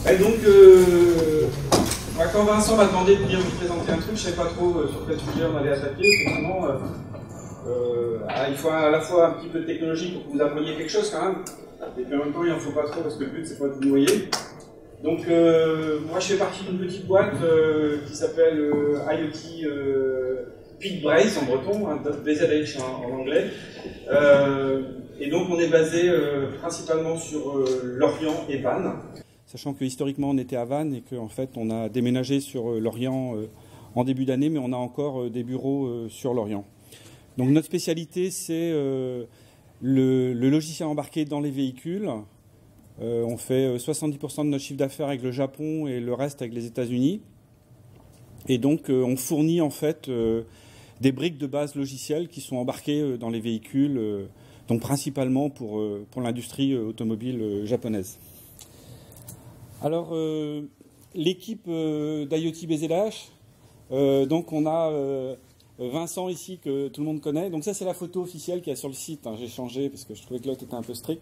Et donc, quand Vincent m'a demandé de venir vous présenter un truc, je ne savais pas trop sur quel sujet on allait attaquer. Effectivement, il faut à la fois un petit peu de technologie pour que vous appreniez quelque chose quand même. Et puis en même temps, il n'en faut pas trop parce que le but, c'est pas de vous noyer. Donc, moi, je fais partie d'une petite boîte qui s'appelle IoT PeakBrace en breton, hein, BZH en anglais. Et donc, on est basé principalement sur Lorient et Vannes. Sachant que historiquement, on était à Vannes et qu'en fait, on a déménagé sur Lorient en début d'année, mais on a encore des bureaux sur Lorient. Donc, notre spécialité, c'est le logiciel embarqué dans les véhicules. On fait 70% de notre chiffre d'affaires avec le Japon et le reste avec les États-Unis. Et donc, on fournit en fait des briques de base logicielles qui sont embarquées dans les véhicules, donc principalement pour l'industrie automobile japonaise. Alors, l'équipe d'IoT BZH, donc on a Vincent ici que tout le monde connaît. Donc ça, c'est la photo officielle qu'il y a sur le site. Hein. J'ai changé parce que je trouvais que l'autre était un peu strict.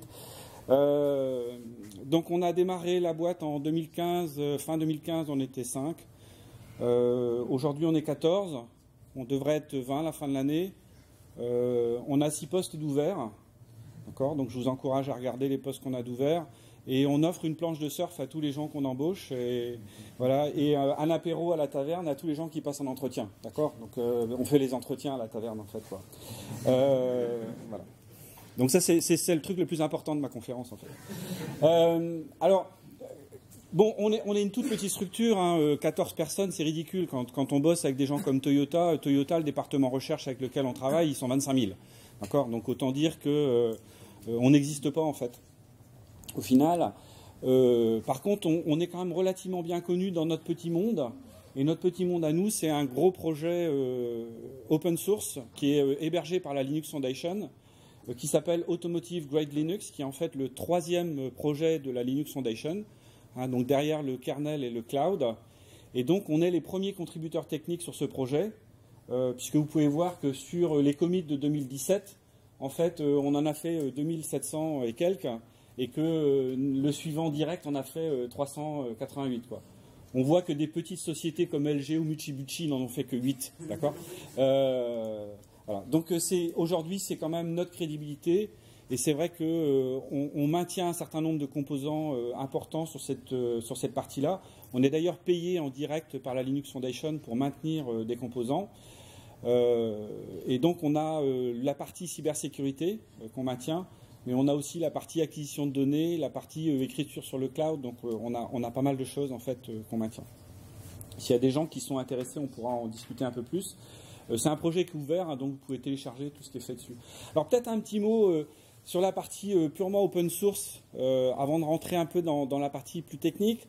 Donc on a démarré la boîte en 2015, fin 2015 on était 5, aujourd'hui on est 14, on devrait être 20 à la fin de l'année, on a 6 postes d'ouverts, d'accord, donc je vous encourage à regarder les postes qu'on a d'ouverts, et on offre une planche de surf à tous les gens qu'on embauche, et, voilà, et un apéro à la taverne à tous les gens qui passent en entretien, d'accord, donc on fait les entretiens à la taverne en fait, quoi. Voilà. Donc ça, c'est le truc le plus important de ma conférence, en fait. Alors, bon, on est une toute petite structure, hein, 14 personnes, c'est ridicule. Quand on bosse avec des gens comme Toyota, le département recherche avec lequel on travaille, ils sont 25 000. D'accord ? Donc autant dire que on n'existe pas, en fait. Au final, par contre, on est quand même relativement bien connu dans notre petit monde. Et notre petit monde à nous, c'est un gros projet open source qui est hébergé par la Linux Foundation, qui s'appelle Automotive Grade Linux, qui est en fait le 3e projet de la Linux Foundation, hein, donc derrière le kernel et le cloud. Et donc on est les premiers contributeurs techniques sur ce projet, puisque vous pouvez voir que sur les commits de 2017, en fait, on en a fait 2700 et quelques, et que le suivant direct, on a fait 388, quoi. On voit que des petites sociétés comme LG ou Mitsubishi n'en ont fait que 8, d'accord ? Voilà. Donc aujourd'hui, c'est quand même notre crédibilité, et c'est vrai qu'on maintient un certain nombre de composants importants sur cette partie-là. On est d'ailleurs payé en direct par la Linux Foundation pour maintenir des composants. Et donc on a la partie cybersécurité qu'on maintient, mais on a aussi la partie acquisition de données, la partie écriture sur le cloud. Donc on a pas mal de choses en fait qu'on maintient. S'il y a des gens qui sont intéressés, on pourra en discuter un peu plus. C'est un projet qui est ouvert, hein, donc vous pouvez télécharger tout ce qui est fait dessus. Alors peut-être un petit mot sur la partie purement open source, avant de rentrer un peu dans la partie plus technique.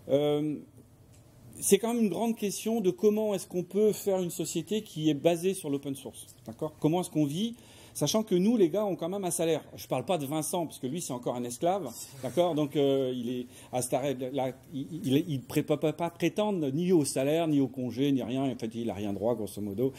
C'est quand même une grande question de comment est-ce qu'on peut faire une société qui est basée sur l'open source. D'accord ? Comment est-ce qu'on vit ? Sachant que nous, les gars, on quand même un salaire. Je ne parle pas de Vincent, parce que lui, c'est encore un esclave. D'accord ? Donc, il est à il ne peut pas prétendre ni au salaire, ni au congé, ni rien. En fait, il n'a rien droit, grosso modo.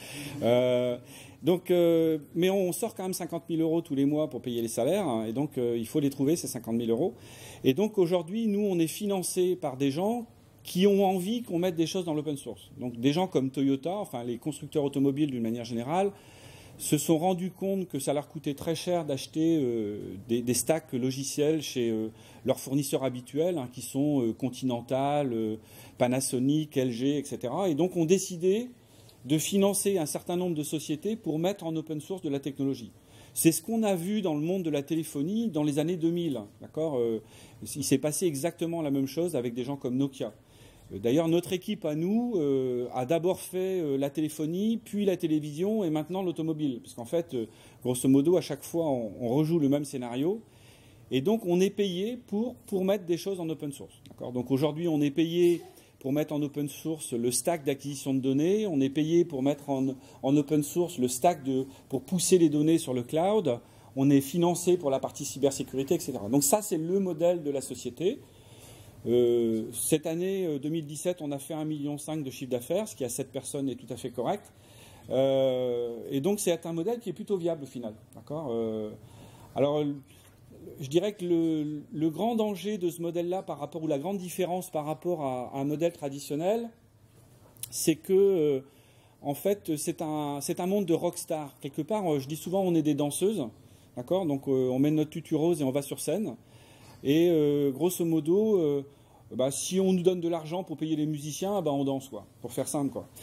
Mais on sort quand même 50 000 € tous les mois pour payer les salaires. Hein, et donc, il faut les trouver, ces 50 000 €. Et donc, aujourd'hui, nous, on est financé par des gens qui ont envie qu'on mette des choses dans l'open source. Donc, des gens comme Toyota, enfin, les constructeurs automobiles d'une manière générale, se sont rendus compte que ça leur coûtait très cher d'acheter des stacks logiciels chez leurs fournisseurs habituels, hein, qui sont Continental, Panasonic, LG, etc. Et donc ont décidé de financer un certain nombre de sociétés pour mettre en open source de la technologie. C'est ce qu'on a vu dans le monde de la téléphonie dans les années 2000. D'accord ? Il s'est passé exactement la même chose avec des gens comme Nokia. D'ailleurs, notre équipe à nous a d'abord fait la téléphonie, puis la télévision et maintenant l'automobile. Parce qu'en fait, grosso modo, à chaque fois, on rejoue le même scénario. Et donc, on est payé pour mettre des choses en open source. D'accord ? Donc aujourd'hui, on est payé pour mettre en open source le stack d'acquisition de données. On est payé pour mettre en open source le stack pour pousser les données sur le cloud. On est financé pour la partie cybersécurité, etc. Donc ça, c'est le modèle de la société. Cette année 2017, on a fait 1,5 million de chiffre d'affaires, ce qui à 7 personnes est tout à fait correct. Et donc c'est un modèle qui est plutôt viable au final. D'accord ? Alors je dirais que le grand danger de ce modèle-là par rapport, ou la grande différence par rapport à un modèle traditionnel, c'est que, en fait, c'est un monde de rockstar. Quelque part, je dis souvent, on est des danseuses, d'accord? Donc, on met notre tutu rose et on va sur scène. Et grosso modo, si on nous donne de l'argent pour payer les musiciens, on danse, quoi, pour faire simple, quoi.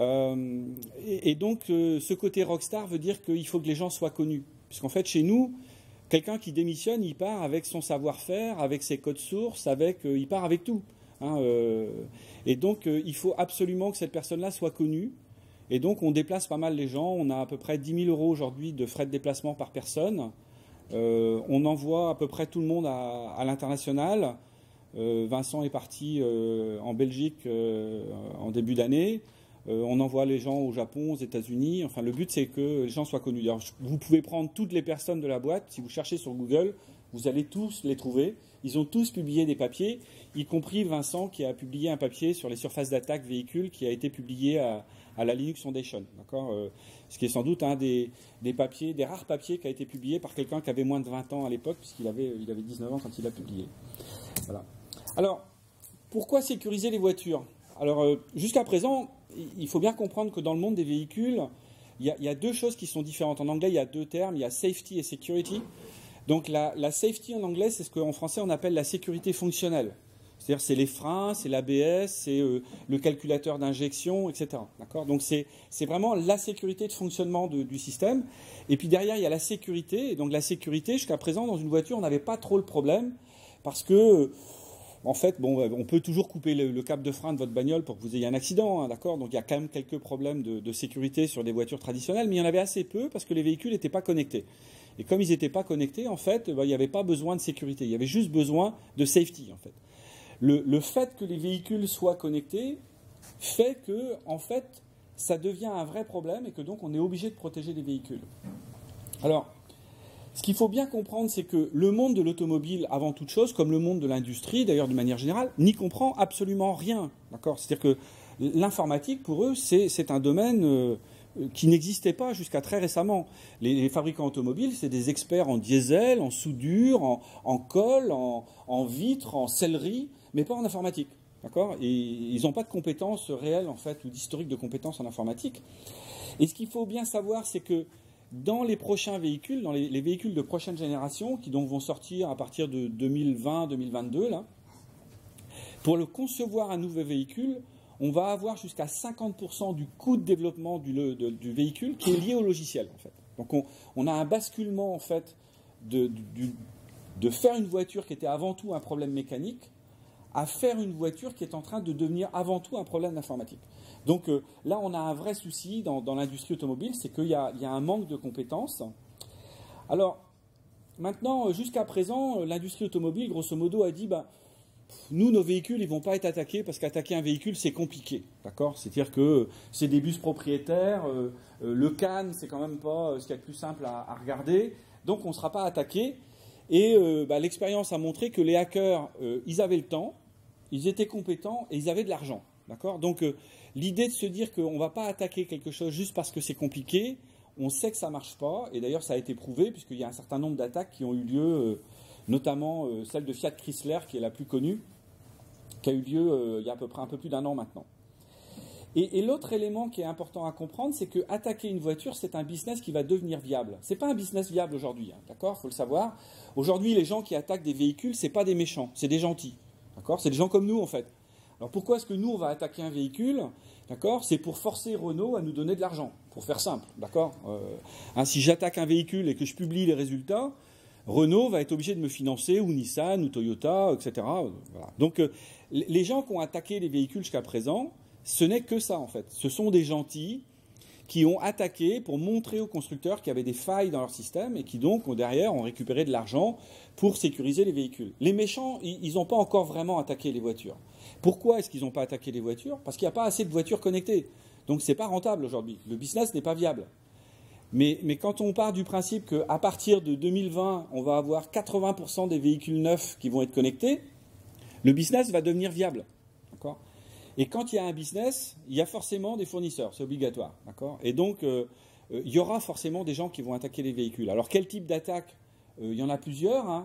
Et donc, ce côté rockstar veut dire qu'il faut que les gens soient connus. Puisqu'en fait, chez nous, quelqu'un qui démissionne, il part avec son savoir-faire, avec ses codes sources, il part avec tout. Hein, et donc, il faut absolument que cette personne-là soit connue. Et donc, on déplace pas mal les gens. On a à peu près 10 000 € aujourd'hui de frais de déplacement par personne. On envoie à peu près tout le monde à l'international. Vincent est parti en Belgique en début d'année. On envoie les gens au Japon, aux États-Unis. Enfin, le but, c'est que les gens soient connus. Alors, vous pouvez prendre toutes les personnes de la boîte. Si vous cherchez sur Google, vous allez tous les trouver. Ils ont tous publié des papiers, y compris Vincent qui a publié un papier sur les surfaces d'attaque véhicules qui a été publié à la Linux Foundation. D'accord, ce qui est sans doute un des papiers, des rares papiers qui a été publié par quelqu'un qui avait moins de 20 ans à l'époque, puisqu'il avait 19 ans quand il a publié. Voilà. Alors, pourquoi sécuriser les voitures? Alors, jusqu'à présent, il faut bien comprendre que dans le monde des véhicules, il y a deux choses qui sont différentes. En anglais, il y a deux termes, il y a safety et security. Donc la safety en anglais, c'est ce qu'en français on appelle la sécurité fonctionnelle. C'est-à-dire c'est les freins, c'est l'ABS, c'est le calculateur d'injection, etc. D'accord ? Donc c'est vraiment la sécurité de fonctionnement du système. Et puis derrière, il y a la sécurité. Et donc la sécurité, jusqu'à présent, dans une voiture, on n'avait pas trop le problème parce que, en fait, on peut toujours couper le câble de frein de votre bagnole pour que vous ayez un accident, hein, d'accord ? Donc il y a quand même quelques problèmes de sécurité sur des voitures traditionnelles, mais il y en avait assez peu parce que les véhicules n'étaient pas connectés. Et comme ils n'étaient pas connectés, en fait, il n'y avait pas besoin de sécurité. Il y avait juste besoin de safety, en fait. Le fait que les véhicules soient connectés fait que, en fait, ça devient un vrai problème et que donc on est obligé de protéger les véhicules. Alors, ce qu'il faut bien comprendre, c'est que le monde de l'automobile, avant toute chose, comme le monde de l'industrie, d'ailleurs de manière générale, n'y comprend absolument rien. D'accord ? C'est-à-dire que l'informatique, pour eux, c'est un domaine qui n'existait pas jusqu'à très récemment. Les fabricants automobiles, c'est des experts en diesel, en soudure, en colle, en vitres, en sellerie, mais pas en informatique. D'accord ? Et ils n'ont pas de compétences réelles, en fait, ou d'historique de compétences en informatique. Et ce qu'il faut bien savoir, c'est que dans les prochains véhicules, dans les véhicules de prochaine génération, qui donc vont sortir à partir de 2020-2022, là, pour le concevoir un nouveau véhicule, on va avoir jusqu'à 50% du coût de développement du véhicule qui est lié au logiciel, en fait. Donc on a un basculement, en fait, de faire une voiture qui était avant tout un problème mécanique à faire une voiture qui est en train de devenir avant tout un problème d'informatique. Donc là, on a un vrai souci dans l'industrie automobile, c'est qu'il y a un manque de compétences. Alors, maintenant, jusqu'à présent, l'industrie automobile, grosso modo, a dit nous, nos véhicules, ils ne vont pas être attaqués parce qu'attaquer un véhicule, c'est compliqué. D'accord ? C'est-à-dire que c'est des bus propriétaires, le CAN, c'est quand même pas ce qu'il y a de plus simple à regarder, donc on ne sera pas attaqué. Et l'expérience a montré que les hackers, ils avaient le temps, ils étaient compétents et ils avaient de l'argent. D'accord ? Donc l'idée de se dire qu'on ne va pas attaquer quelque chose juste parce que c'est compliqué, on sait que ça ne marche pas. Et d'ailleurs, ça a été prouvé puisqu'il y a un certain nombre d'attaques qui ont eu lieu, notamment celle de Fiat Chrysler, qui est la plus connue, qui a eu lieu il y a à peu près un peu plus d'1 an maintenant. Et l'autre élément qui est important à comprendre, c'est que attaquer une voiture, c'est un business qui va devenir viable. Ce n'est pas un business viable aujourd'hui, hein, d'accord ? Il faut le savoir. Aujourd'hui, les gens qui attaquent des véhicules, ce n'est pas des méchants, c'est des gentils. D'accord ? C'est des gens comme nous, en fait. Alors pourquoi est-ce que nous, on va attaquer un véhicule ? D'accord ? C'est pour forcer Renault à nous donner de l'argent, pour faire simple. D'accord ? Si j'attaque un véhicule et que je publie les résultats, Renault va être obligé de me financer, ou Nissan, ou Toyota, etc. Voilà. Donc les gens qui ont attaqué les véhicules jusqu'à présent, ce n'est que ça, en fait. Ce sont des gentils qui ont attaqué pour montrer aux constructeurs qu'il y avait des failles dans leur système et qui donc, derrière, ont récupéré de l'argent pour sécuriser les véhicules. Les méchants, ils n'ont pas encore vraiment attaqué les voitures. Pourquoi est-ce qu'ils n'ont pas attaqué les voitures ? Parce qu'il n'y a pas assez de voitures connectées. Donc, ce n'est pas rentable aujourd'hui. Le business n'est pas viable. Mais quand on part du principe qu'à partir de 2020, on va avoir 80% des véhicules neufs qui vont être connectés, le business va devenir viable. D'accord ? Et quand il y a un business, il y a forcément des fournisseurs, c'est obligatoire. D'accord ? Et donc, il y aura forcément des gens qui vont attaquer les véhicules. Alors, quel type d'attaque ? Il y en a plusieurs. Hein.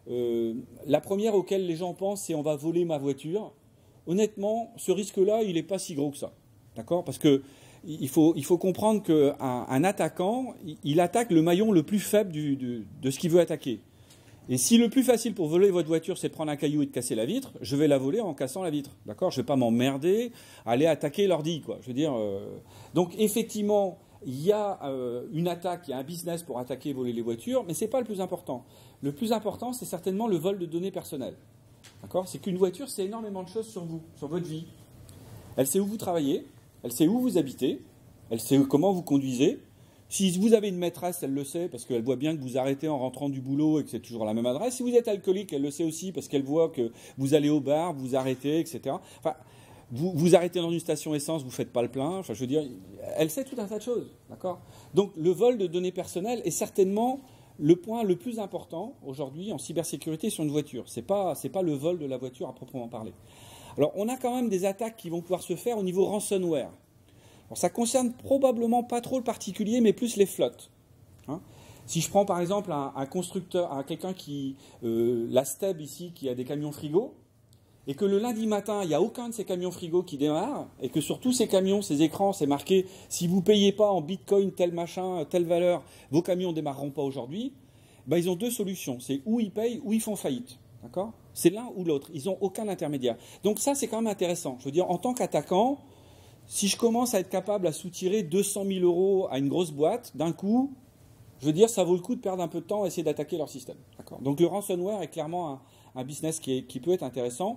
La première auquel les gens pensent, c'est on va voler ma voiture. Honnêtement, ce risque-là, il n'est pas si gros que ça. D'accord? Parce que il faut comprendre qu'un attaquant, il attaque le maillon le plus faible de ce qu'il veut attaquer. Et si le plus facile pour voler votre voiture, c'est de prendre un caillou et de casser la vitre, je vais la voler en cassant la vitre. D'accord? Je ne vais pas m'emmerder à aller attaquer l'ordi, quoi. Je veux dire. Donc effectivement, il y a une attaque, il y a un business pour attaquer et voler les voitures, mais ce n'est pas le plus important. Le plus important, c'est certainement le vol de données personnelles. D'accord? C'est qu'une voiture, c'est énormément de choses sur vous, sur votre vie. Elle sait où vous travaillez, elle sait où vous habitez, elle sait comment vous conduisez. Si vous avez une maîtresse, elle le sait parce qu'elle voit bien que vous arrêtez en rentrant du boulot et que c'est toujours la même adresse. Si vous êtes alcoolique, elle le sait aussi parce qu'elle voit que vous allez au bar, vous arrêtez, etc. Enfin, vous arrêtez dans une station essence, vous ne faites pas le plein. Enfin, je veux dire, elle sait tout un tas de choses. D'accord? Donc, le vol de données personnelles est certainement le point le plus important aujourd'hui en cybersécurité sur une voiture. C'est pas le vol de la voiture à proprement parler. Alors, on a quand même des attaques qui vont pouvoir se faire au niveau ransomware. Alors, ça concerne probablement pas trop le particulier, mais plus les flottes. Hein? Si je prends par exemple un constructeur, quelqu'un qui, la STEB ici, qui a des camions frigo, et que le lundi matin, il n'y a aucun de ces camions frigo qui démarre, et que sur tous ces camions, ces écrans, c'est marqué « Si vous ne payez pas en bitcoin, tel machin, telle valeur, vos camions ne démarreront pas aujourd'hui », ben, ils ont deux solutions. C'est ou ils payent, ou ils font faillite. D'accord? C'est l'un ou l'autre. Ils n'ont aucun intermédiaire. Donc ça, c'est quand même intéressant. Je veux dire, en tant qu'attaquant, si je commence à être capable à soutirer 200 000 euros à une grosse boîte, d'un coup, je veux dire, ça vaut le coup de perdre un peu de temps à essayer d'attaquer leur système. D'accord? Donc le ransomware est clairement un business qui peut être intéressant.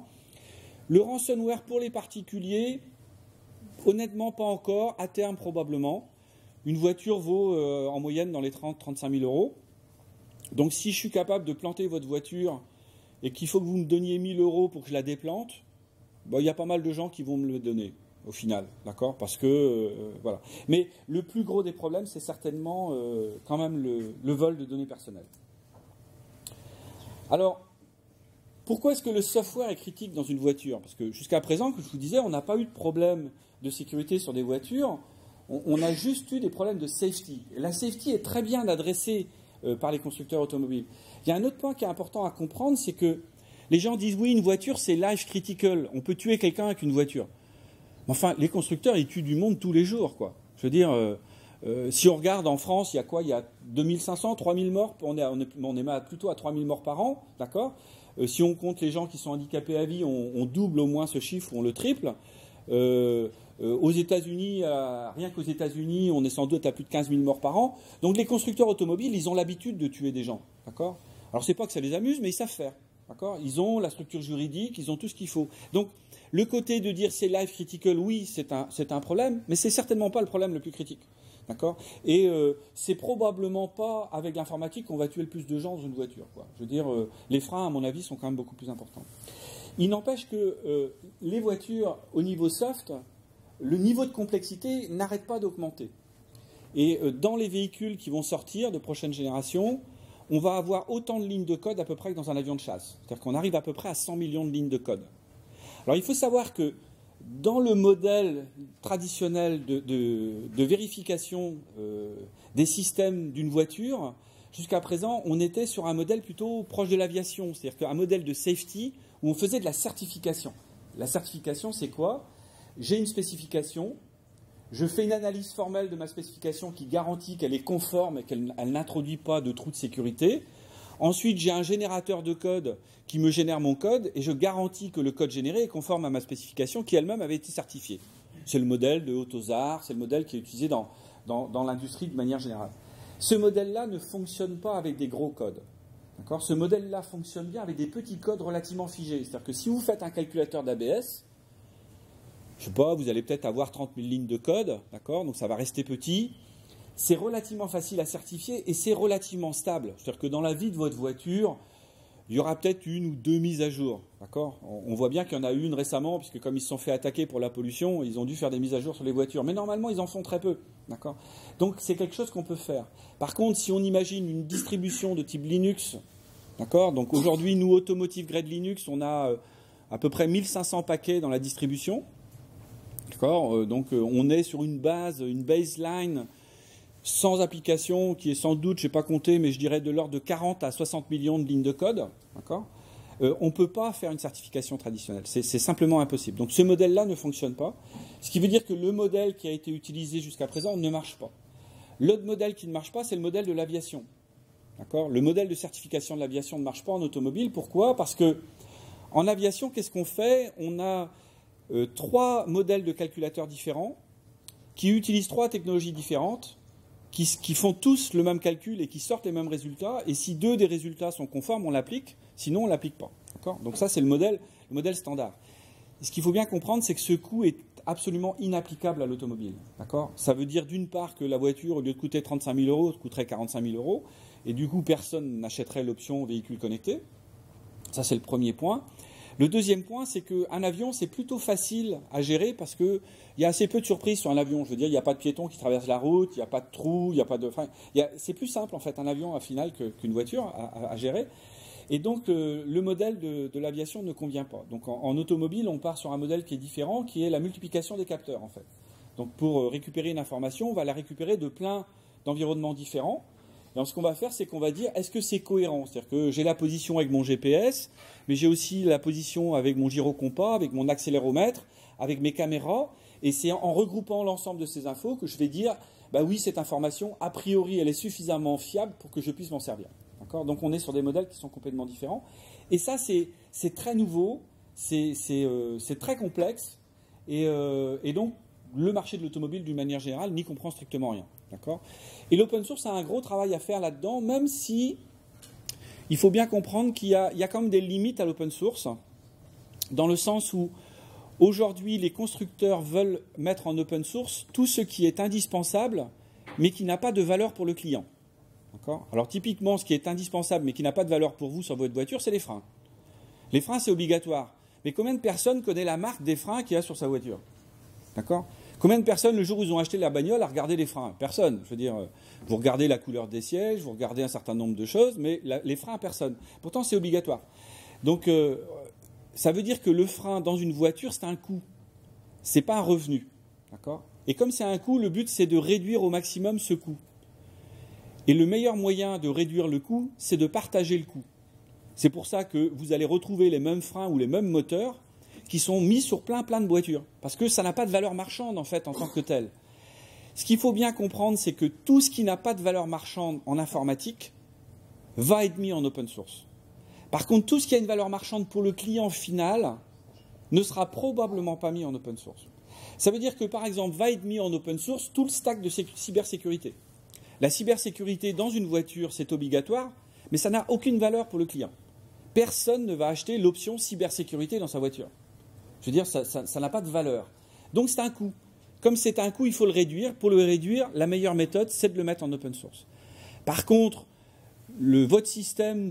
Le ransomware pour les particuliers, honnêtement pas encore, à terme probablement. Une voiture vaut en moyenne dans les 30-35 000 euros. Donc si je suis capable de planter votre voiture et qu'il faut que vous me donniez 1 000 euros pour que je la déplante, ben, y a pas mal de gens qui vont me le donner au final, d'accord? Parce que, voilà. Mais le plus gros des problèmes, c'est certainement quand même le vol de données personnelles. Alors, pourquoi est-ce que le software est critique dans une voiture? Parce que jusqu'à présent, comme je vous disais, on n'a pas eu de problème de sécurité sur des voitures, on a juste eu des problèmes de safety. Et la safety est très bien adressée par les constructeurs automobiles. Il y a un autre point qui est important à comprendre, c'est que les gens disent oui, une voiture c'est life critical, on peut tuer quelqu'un avec une voiture. Enfin, les constructeurs, ils tuent du monde tous les jours, quoi. Je veux dire, si on regarde en France, il y a quoi? Il y a 2500, 3000 morts, on est plutôt à 3000 morts par an, d'accord? Si on compte les gens qui sont handicapés à vie, on double au moins ce chiffre, on le triple. Aux États-Unis, rien qu'aux États-Unis, on est sans doute à plus de 15 000 morts par an. Donc les constructeurs automobiles, ils ont l'habitude de tuer des gens, d'accord? Alors c'est pas que ça les amuse, mais ils savent faire, d'accord? Ils ont la structure juridique, ils ont tout ce qu'il faut. Donc le côté de dire c'est life critical, oui, c'est un problème, mais c'est certainement pas le problème le plus critique, d'accord? Et c'est probablement pas avec l'informatique qu'on va tuer le plus de gens dans une voiture, quoi. Je veux dire, les freins, à mon avis, sont quand même beaucoup plus importants. Il n'empêche que les voitures, au niveau soft, le niveau de complexité n'arrête pas d'augmenter. Et dans les véhicules qui vont sortir de prochaine génération, on va avoir autant de lignes de code à peu près que dans un avion de chasse. C'est-à-dire qu'on arrive à peu près à 100 millions de lignes de code. Alors il faut savoir que dans le modèle traditionnel de vérification des systèmes d'une voiture, jusqu'à présent, on était sur un modèle plutôt proche de l'aviation. C'est-à-dire qu'un modèle de safety où on faisait de la certification. La certification, c'est quoi? J'ai une spécification, je fais une analyse formelle de ma spécification qui garantit qu'elle est conforme et qu'elle n'introduit pas de trous de sécurité. Ensuite, j'ai un générateur de code qui me génère mon code et je garantis que le code généré est conforme à ma spécification qui elle-même avait été certifiée. C'est le modèle de Autosar, c'est le modèle qui est utilisé dans l'industrie de manière générale. Ce modèle-là ne fonctionne pas avec des gros codes. D'accord? Ce modèle-là fonctionne bien avec des petits codes relativement figés. C'est-à-dire que si vous faites un calculateur d'ABS, je sais pas, vous allez peut-être avoir 30 000 lignes de code, d'accord? Donc ça va rester petit. C'est relativement facile à certifier et c'est relativement stable. C'est-à-dire que dans la vie de votre voiture, il y aura peut-être 1 ou 2 mises à jour, d'accord? On voit bien qu'il y en a eu une récemment, puisque comme ils se sont fait attaquer pour la pollution, ils ont dû faire des mises à jour sur les voitures. Mais normalement, ils en font très peu, d'accord? Donc c'est quelque chose qu'on peut faire. Par contre, si on imagine une distribution de type Linux, d'accord? Donc aujourd'hui, nous, Automotive Grade Linux, on a à peu près 1500 paquets dans la distribution. D'accord? Donc on est sur une baseline sans application, qui est sans doute, je n'ai pas compté, mais je dirais de l'ordre de 40 à 60 millions de lignes de code, d'accord, on ne peut pas faire une certification traditionnelle. C'est simplement impossible. Donc ce modèle-là ne fonctionne pas, ce qui veut dire que le modèle qui a été utilisé jusqu'à présent ne marche pas. L'autre modèle qui ne marche pas, c'est le modèle de l'aviation. D'accord ? Le modèle de certification de l'aviation ne marche pas en automobile. Pourquoi ? Parce que en aviation, qu'est-ce qu'on fait ? On a 3 modèles de calculateurs différents qui utilisent 3 technologies différentes, qui font tous le même calcul et qui sortent les mêmes résultats. Et si 2 des résultats sont conformes, on l'applique. Sinon, on ne l'applique pas. D'accord ? Donc ça, c'est le modèle standard. Et ce qu'il faut bien comprendre, c'est que ce coût est absolument inapplicable à l'automobile. D'accord ? Ça veut dire d'une part que la voiture, au lieu de coûter 35 000 euros, coûterait 45 000 euros. Et du coup, personne n'achèterait l'option véhicule connecté. Ça, c'est le premier point. Le deuxième point, c'est qu'un avion, c'est plutôt facile à gérer parce qu'il y a assez peu de surprises sur un avion. Je veux dire, il n'y a pas de piétons qui traversent la route, il n'y a pas de trous, il n'y a pas de... Enfin, c'est plus simple, en fait, un avion, au final, qu'une voiture à gérer. Et donc, le modèle de l'aviation ne convient pas. Donc, en automobile, on part sur un modèle qui est différent, qui est la multiplication des capteurs, en fait. Donc, pour récupérer une information, on va la récupérer de plein d'environnements différents. Et ce qu'on va faire, c'est qu'on va dire, est-ce que c'est cohérent ? C'est-à-dire que j'ai la position avec mon GPS, mais j'ai aussi la position avec mon gyrocompas, avec mon accéléromètre, avec mes caméras. Et c'est en regroupant l'ensemble de ces infos que je vais dire, bah oui, cette information, a priori, elle est suffisamment fiable pour que je puisse m'en servir. D'accord ? Donc on est sur des modèles qui sont complètement différents. Et ça, c'est très nouveau, c'est très complexe. Et donc, le marché de l'automobile, d'une manière générale, n'y comprend strictement rien. D'accord ? Et l'open source a un gros travail à faire là-dedans, même si il faut bien comprendre qu'il y a quand même des limites à l'open source, dans le sens où aujourd'hui les constructeurs veulent mettre en open source tout ce qui est indispensable, mais qui n'a pas de valeur pour le client. D'accord ? Alors typiquement, ce qui est indispensable, mais qui n'a pas de valeur pour vous sur votre voiture, c'est les freins. Les freins, c'est obligatoire. Mais combien de personnes connaissent la marque des freins qu'il y a sur sa voiture ? D'accord ? Combien de personnes, le jour où ils ont acheté la bagnole, a regardé les freins ? Personne. Je veux dire, vous regardez la couleur des sièges, vous regardez un certain nombre de choses, mais les freins, personne. Pourtant, c'est obligatoire. Donc, ça veut dire que le frein dans une voiture, c'est un coût. C'est pas un revenu. D'accord ? Et comme c'est un coût, le but, c'est de réduire au maximum ce coût. Et le meilleur moyen de réduire le coût, c'est de partager le coût. C'est pour ça que vous allez retrouver les mêmes freins ou les mêmes moteurs qui sont mis sur plein de voitures. Parce que ça n'a pas de valeur marchande, en fait, en tant que tel. Ce qu'il faut bien comprendre, c'est que tout ce qui n'a pas de valeur marchande en informatique va être mis en open source. Par contre, tout ce qui a une valeur marchande pour le client final ne sera probablement pas mis en open source. Ça veut dire que, par exemple, va être mis en open source tout le stack de cybersécurité. La cybersécurité dans une voiture, c'est obligatoire, mais ça n'a aucune valeur pour le client. Personne ne va acheter l'option cybersécurité dans sa voiture. Je veux dire, ça n'a pas de valeur. Donc c'est un coût. Comme c'est un coût, il faut le réduire. Pour le réduire, la meilleure méthode, c'est de le mettre en open source. Par contre, votre système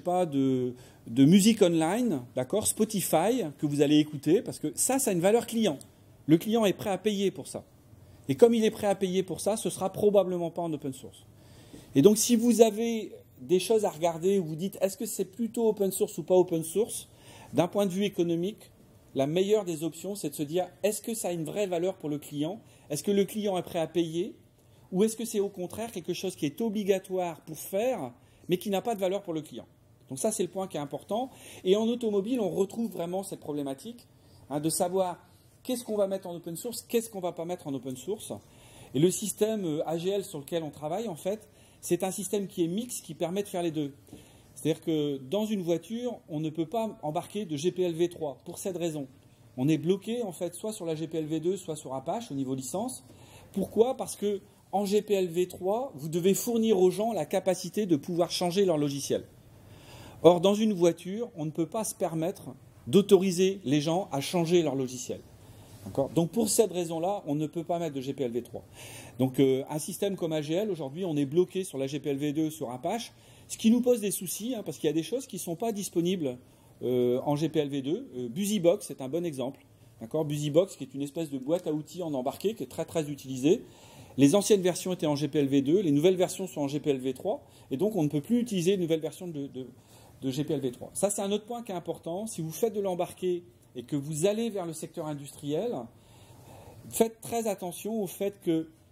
de musique online, d'accord, Spotify, que vous allez écouter, parce que ça a une valeur client. Le client est prêt à payer pour ça. Et comme il est prêt à payer pour ça, ce ne sera probablement pas en open source. Et donc, si vous avez des choses à regarder où vous dites, est-ce que c'est plutôt open source ou pas open source, d'un point de vue économique, la meilleure des options, c'est de se dire, est-ce que ça a une vraie valeur pour le client ? Est-ce que le client est prêt à payer ? Ou est-ce que c'est au contraire quelque chose qui est obligatoire pour faire, mais qui n'a pas de valeur pour le client ? Donc ça, c'est le point qui est important. Et en automobile, on retrouve vraiment cette problématique de savoir qu'est-ce qu'on va mettre en open source, qu'est-ce qu'on ne va pas mettre en open source. Et le système AGL sur lequel on travaille, en fait, c'est un système qui est mixte, qui permet de faire les deux. C'est-à-dire que dans une voiture, on ne peut pas embarquer de GPL v3 pour cette raison. On est bloqué, en fait, soit sur la GPL v2, soit sur Apache au niveau licence. Pourquoi ? Parce que en GPL v3, vous devez fournir aux gens la capacité de pouvoir changer leur logiciel. Or, dans une voiture, on ne peut pas se permettre d'autoriser les gens à changer leur logiciel. Donc pour cette raison-là, on ne peut pas mettre de GPL v3. Donc un système comme AGL, aujourd'hui, on est bloqué sur la GPL v2 sur Apache, ce qui nous pose des soucis, parce qu'il y a des choses qui ne sont pas disponibles en GPL v2. BusyBox est un bon exemple. BusyBox, qui est une espèce de boîte à outils en embarqué, qui est très très utilisée. Les anciennes versions étaient en GPL v2, les nouvelles versions sont en GPL v3, et donc on ne peut plus utiliser une nouvelle version de GPL v3. Ça, c'est un autre point qui est important. Si vous faites de l'embarqué et que vous allez vers le secteur industriel, faites très attention au fait que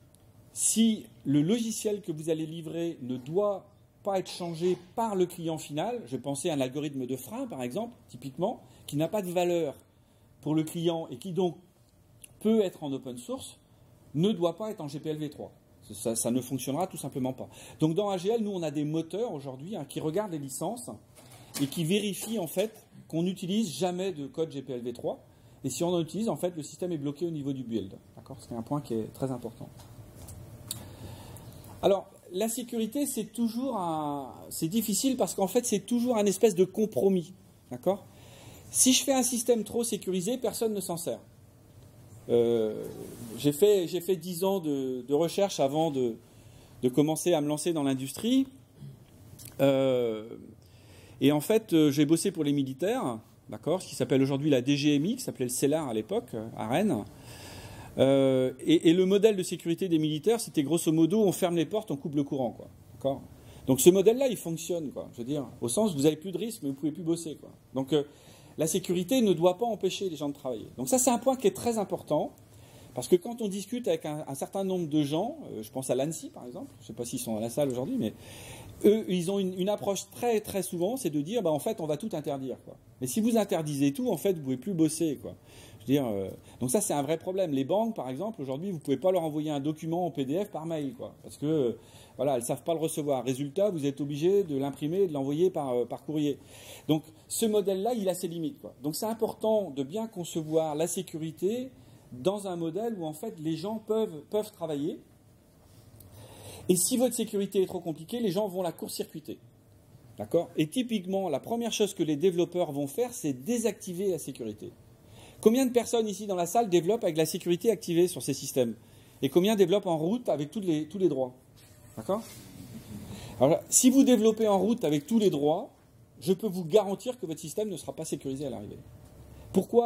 si le logiciel que vous allez livrer ne doit pas être changé par le client final, je pensais à un algorithme de frein, par exemple, typiquement, qui n'a pas de valeur pour le client et qui donc peut être en open source, ne doit pas être en GPL v3. Ça ne fonctionnera tout simplement pas. Donc dans AGL, nous, on a des moteurs aujourd'hui qui regardent les licences et qui vérifient en fait qu'on n'utilise jamais de code GPL v3. Et si on en utilise, en fait, le système est bloqué au niveau du build. D'accord ? C'est un point qui est très important. Alors, la sécurité, c'est difficile parce qu'en fait, c'est toujours un espèce de compromis. D'accord ? Si je fais un système trop sécurisé, personne ne s'en sert. J'ai fait 10 ans de recherche avant de commencer à me lancer dans l'industrie. Et en fait, j'ai bossé pour les militaires, d'accord, ce qui s'appelle aujourd'hui la DGMI, qui s'appelait le CELAR à l'époque, à Rennes. Et le modèle de sécurité des militaires, c'était grosso modo, on ferme les portes, on coupe le courant, quoi. D'accord ? Donc ce modèle-là, il fonctionne, quoi. Je veux dire, au sens où vous n'avez plus de risque, mais vous ne pouvez plus bosser, quoi. Donc la sécurité ne doit pas empêcher les gens de travailler. Donc ça, c'est un point qui est très important, parce que quand on discute avec un certain nombre de gens, je pense à l'ANSSI par exemple, je ne sais pas s'ils sont à la salle aujourd'hui, mais eux, ils ont une approche très très souvent, c'est de dire, en fait, on va tout interdire, quoi. Mais si vous interdisez tout, en fait, vous ne pouvez plus bosser, quoi. Je veux dire, donc ça, c'est un vrai problème. Les banques, par exemple, aujourd'hui, vous ne pouvez pas leur envoyer un document en PDF par mail, quoi, parce que voilà, elles ne savent pas le recevoir. Résultat, vous êtes obligé de l'imprimer et de l'envoyer par courrier. Donc ce modèle-là, il a ses limites, quoi. Donc c'est important de bien concevoir la sécurité dans un modèle où en fait les gens peuvent travailler. Et si votre sécurité est trop compliquée, les gens vont la court-circuiter. D'accord ? Et typiquement, la première chose que les développeurs vont faire, c'est désactiver la sécurité. Combien de personnes ici dans la salle développent avec la sécurité activée sur ces systèmes ? Et combien développent en route avec tous les droits ? D'accord ? Alors, si vous développez en route avec tous les droits, je peux vous garantir que votre système ne sera pas sécurisé à l'arrivée. Pourquoi ?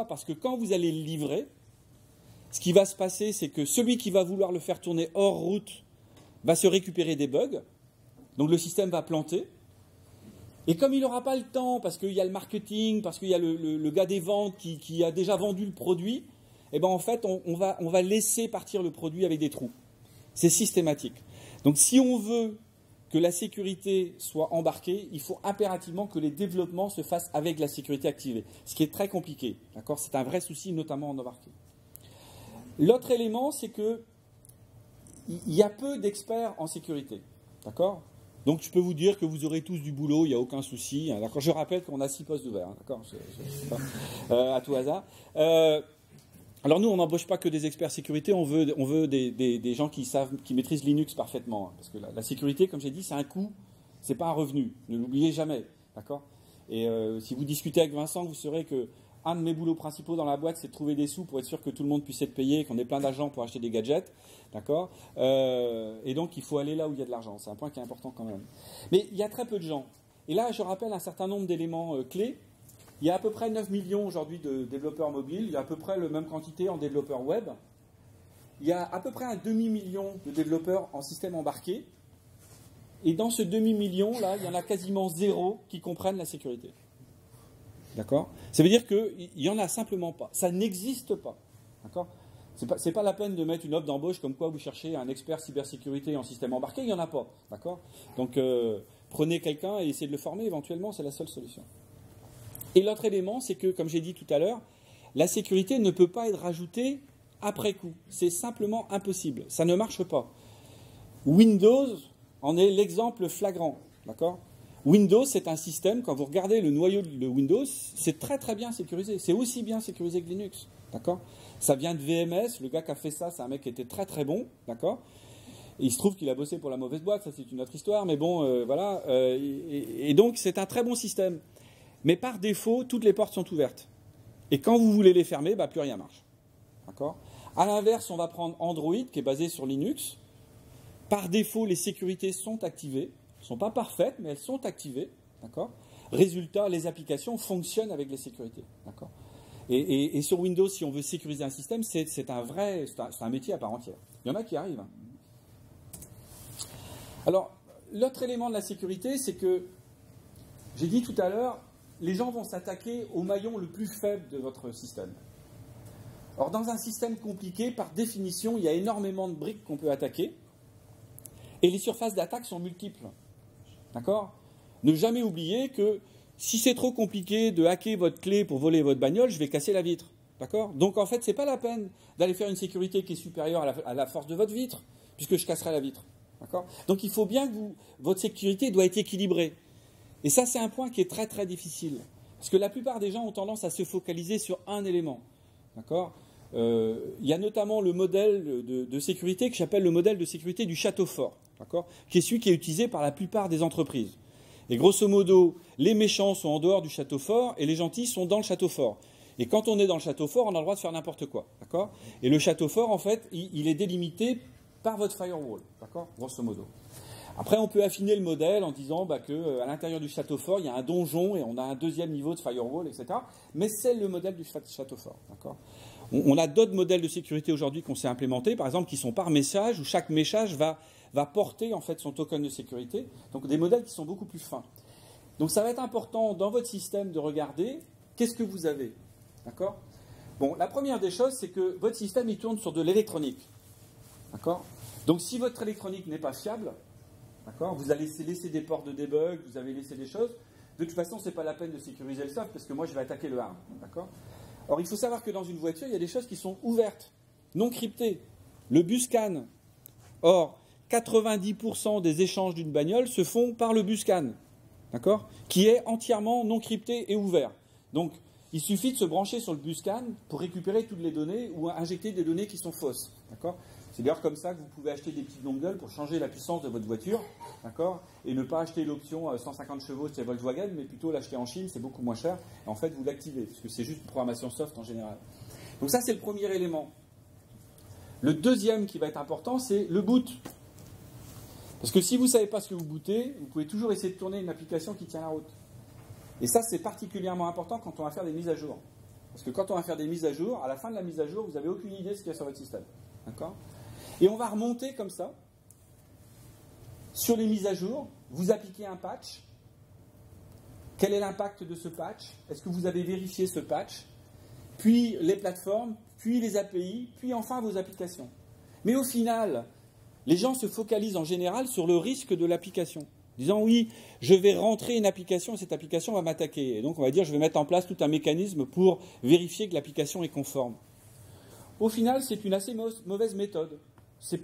Parce que quand vous allez le livrer, ce qui va se passer, c'est que celui qui va vouloir le faire tourner hors route va se récupérer des bugs, donc le système va planter, et comme il n'aura pas le temps, parce qu'il y a le marketing, parce qu'il y a le gars des ventes qui a déjà vendu le produit, et ben en fait, on va laisser partir le produit avec des trous. C'est systématique. Donc si on veut que la sécurité soit embarquée, il faut impérativement que les développements se fassent avec la sécurité activée, ce qui est très compliqué. D'accord ? C'est un vrai souci, notamment en embarqué. L'autre élément, c'est que il y a peu d'experts en sécurité. D'accord ? Donc je peux vous dire que vous aurez tous du boulot, il n'y a aucun souci. D'accord ? Je rappelle qu'on a 6 postes ouverts. D'accord ? À tout hasard. Alors nous, on n'embauche pas que des experts sécurité, on veut des gens qui maîtrisent Linux parfaitement. Parce que la sécurité, comme j'ai dit, c'est un coût, c'est pas un revenu. Ne l'oubliez jamais. D'accord ? Et si vous discutez avec Vincent, vous saurez que un de mes boulots principaux dans la boîte, c'est de trouver des sous pour être sûr que tout le monde puisse être payé, qu'on ait plein d'argent pour acheter des gadgets. D'accord ? Et donc, il faut aller là où il y a de l'argent. C'est un point qui est important quand même. Mais il y a très peu de gens. Et là, je rappelle un certain nombre d'éléments clés. Il y a à peu près 9 millions aujourd'hui de développeurs mobiles. Il y a à peu près la même quantité en développeurs web. Il y a à peu près un demi-million de développeurs en système embarqué. Et dans ce demi-million-là, il y en a quasiment 0 qui comprennent la sécurité. D'accord ? Ça veut dire qu'il n'y en a simplement pas. Ça n'existe pas. D'accord ? C'est pas la peine de mettre une offre d'embauche comme quoi vous cherchez un expert cybersécurité en système embarqué, il n'y en a pas. D'accord ? Donc, prenez quelqu'un et essayez de le former éventuellement, c'est la seule solution. Et l'autre élément, c'est que, comme j'ai dit tout à l'heure, la sécurité ne peut pas être rajoutée après coup. C'est simplement impossible. Ça ne marche pas. Windows en est l'exemple flagrant. D'accord ? Windows, c'est un système, quand vous regardez le noyau de Windows, c'est très très bien sécurisé. C'est aussi bien sécurisé que Linux. D'accord ? Ça vient de VMS. Le gars qui a fait ça, c'est un mec qui était très très bon. D'accord ? Et il se trouve qu'il a bossé pour la mauvaise boîte, ça c'est une autre histoire. Mais bon, voilà. Et donc, c'est un très bon système. Mais par défaut, toutes les portes sont ouvertes. Et quand vous voulez les fermer, plus rien marche. D'accord ? À l'inverse, on va prendre Android, qui est basé sur Linux. Par défaut, les sécurités sont activées. Elles ne sont pas parfaites, mais elles sont activées. D'accord ? Résultat, les applications fonctionnent avec les sécurités. D'accord ? Et sur Windows, si on veut sécuriser un système, c'est un métier à part entière. Il y en a qui arrivent. Alors, l'autre élément de la sécurité, c'est que, j'ai dit tout à l'heure, les gens vont s'attaquer au maillon le plus faible de votre système. Or, dans un système compliqué, par définition, il y a énormément de briques qu'on peut attaquer. Et les surfaces d'attaque sont multiples. D'accord? Ne jamais oublier que si c'est trop compliqué de hacker votre clé pour voler votre bagnole, je vais casser la vitre. D'accord? Donc en fait, c'est pas la peine d'aller faire une sécurité qui est supérieure à la force de votre vitre, puisque je casserai la vitre. D'accord? Donc il faut bien que votre sécurité doit être équilibrée. Et ça, c'est un point qui est très très difficile. Parce que la plupart des gens ont tendance à se focaliser sur un élément. D'accord? Il y a notamment le modèle de sécurité que j'appelle le modèle de sécurité du château fort. D'accord? Qui est celui qui est utilisé par la plupart des entreprises. Et grosso modo, les méchants sont en dehors du château fort et les gentils sont dans le château fort. Et quand on est dans le château fort, on a le droit de faire n'importe quoi. D'accord? Et le château fort, en fait, il est délimité par votre firewall. D'accord? Grosso modo. Après, on peut affiner le modèle en disant qu'à l'intérieur du château fort, il y a un donjon et on a un deuxième niveau de firewall, etc. Mais c'est le modèle du château fort. D'accord? On a d'autres modèles de sécurité aujourd'hui qu'on s'est implémentés, par exemple, qui sont par message, où chaque message va porter en fait son token de sécurité. Donc des modèles qui sont beaucoup plus fins. Donc ça va être important dans votre système de regarder qu'est-ce que vous avez. D'accord? Bon, la première des choses, c'est que votre système il tourne sur de l'électronique. D'accord? Donc si votre électronique n'est pas fiable, d'accord, vous allez laisser des ports de debug, vous avez laissé des choses. De toute façon, ce n'est pas la peine de sécuriser le soft parce que moi je vais attaquer le hard. D'accord? Or, il faut savoir que dans une voiture, il y a des choses qui sont ouvertes, non cryptées. Le buscan. Or, 90% des échanges d'une bagnole se font par le buscan, d'accord, qui est entièrement non crypté et ouvert. Donc, il suffit de se brancher sur le buscan pour récupérer toutes les données ou injecter des données qui sont fausses. D'accord? C'est d'ailleurs comme ça que vous pouvez acheter des petites dongles pour changer la puissance de votre voiture, d'accord, et ne pas acheter l'option 150 chevaux chez Volkswagen, mais plutôt l'acheter en Chine, c'est beaucoup moins cher. Et en fait, vous l'activez, parce que c'est juste une programmation soft en général. Donc ça, c'est le premier élément. Le deuxième qui va être important, c'est le boot. Parce que si vous ne savez pas ce que vous bootez, vous pouvez toujours essayer de tourner une application qui tient la route. Et ça, c'est particulièrement important quand on va faire des mises à jour. Parce que quand on va faire des mises à jour, à la fin de la mise à jour, vous n'avez aucune idée de ce qu'il y a sur votre système. D'accord ? Et on va remonter comme ça, sur les mises à jour, vous appliquez un patch. Quel est l'impact de ce patch? Est-ce que vous avez vérifié ce patch? Puis les plateformes, puis les API, puis enfin vos applications. Mais au final, les gens se focalisent en général sur le risque de l'application. Disant oui, je vais rentrer une application et cette application va m'attaquer. Et donc on va dire je vais mettre en place tout un mécanisme pour vérifier que l'application est conforme. Au final, c'est une assez mauvaise méthode. C'est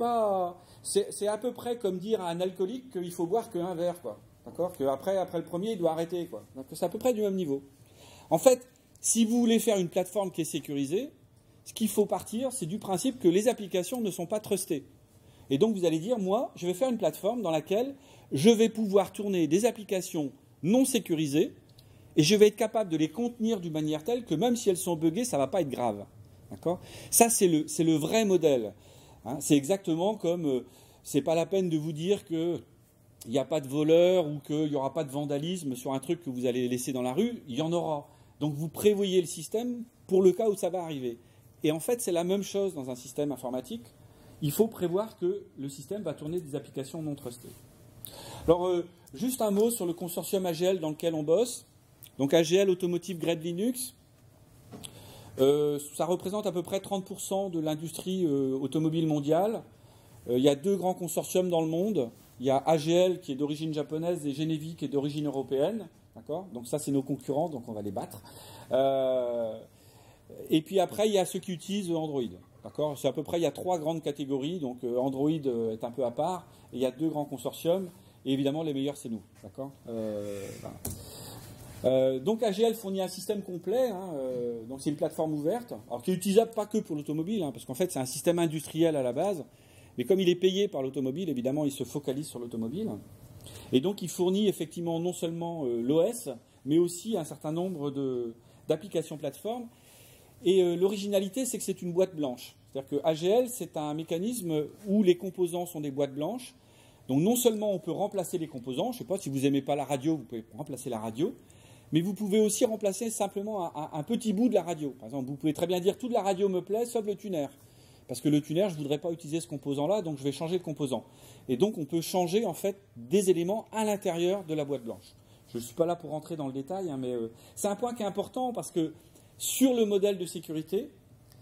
à peu près comme dire à un alcoolique qu'il faut boire qu'un verre, quoi. D'accord? Qu'après le premier, il doit arrêter, quoi. Donc c'est à peu près du même niveau. En fait, si vous voulez faire une plateforme qui est sécurisée, ce qu'il faut partir, c'est du principe que les applications ne sont pas trustées. Et donc vous allez dire, moi, je vais faire une plateforme dans laquelle je vais pouvoir tourner des applications non sécurisées et je vais être capable de les contenir d'une manière telle que même si elles sont buggées, ça ne va pas être grave. D'accord? Ça, c'est le vrai modèle. Hein, c'est exactement comme, c'est pas la peine de vous dire qu'il n'y a pas de voleurs ou qu'il n'y aura pas de vandalisme sur un truc que vous allez laisser dans la rue, il y en aura. Donc vous prévoyez le système pour le cas où ça va arriver. Et en fait, c'est la même chose dans un système informatique. Il faut prévoir que le système va tourner des applications non trustées. Alors, juste un mot sur le consortium AGL dans lequel on bosse. Donc AGL Automotive Grade Linux. Ça représente à peu près 30% de l'industrie automobile mondiale. Il y a deux grands consortiums dans le monde. Il y a AGL qui est d'origine japonaise et Genevi qui est d'origine européenne. D'accord ? Donc ça, c'est nos concurrents, donc on va les battre. Et puis après, il y a ceux qui utilisent Android. D'accord ? C'est à peu près, il y a trois grandes catégories. Donc Android est un peu à part. Et il y a deux grands consortiums. Et évidemment, les meilleurs, c'est nous. D'accord ? Voilà. Donc AGL fournit un système complet, hein, donc c'est une plateforme ouverte, alors qui est utilisable pas que pour l'automobile, hein, parce qu'en fait c'est un système industriel à la base, mais comme il est payé par l'automobile, évidemment il se focalise sur l'automobile, et donc il fournit effectivement non seulement l'OS, mais aussi un certain nombre d'applications plateformes, et l'originalité c'est que c'est une boîte blanche, c'est-à-dire que AGL c'est un mécanisme où les composants sont des boîtes blanches, donc non seulement on peut remplacer les composants, je ne sais pas si vous n'aimez pas la radio, vous pouvez remplacer la radio, mais vous pouvez aussi remplacer simplement un petit bout de la radio. Par exemple, vous pouvez très bien dire toute la radio me plaît, sauf le tuner. Parce que le tuner, je ne voudrais pas utiliser ce composant-là, donc je vais changer de composant. Et donc, on peut changer en fait des éléments à l'intérieur de la boîte blanche. Je ne suis pas là pour rentrer dans le détail, hein, mais c'est un point qui est important parce que sur le modèle de sécurité,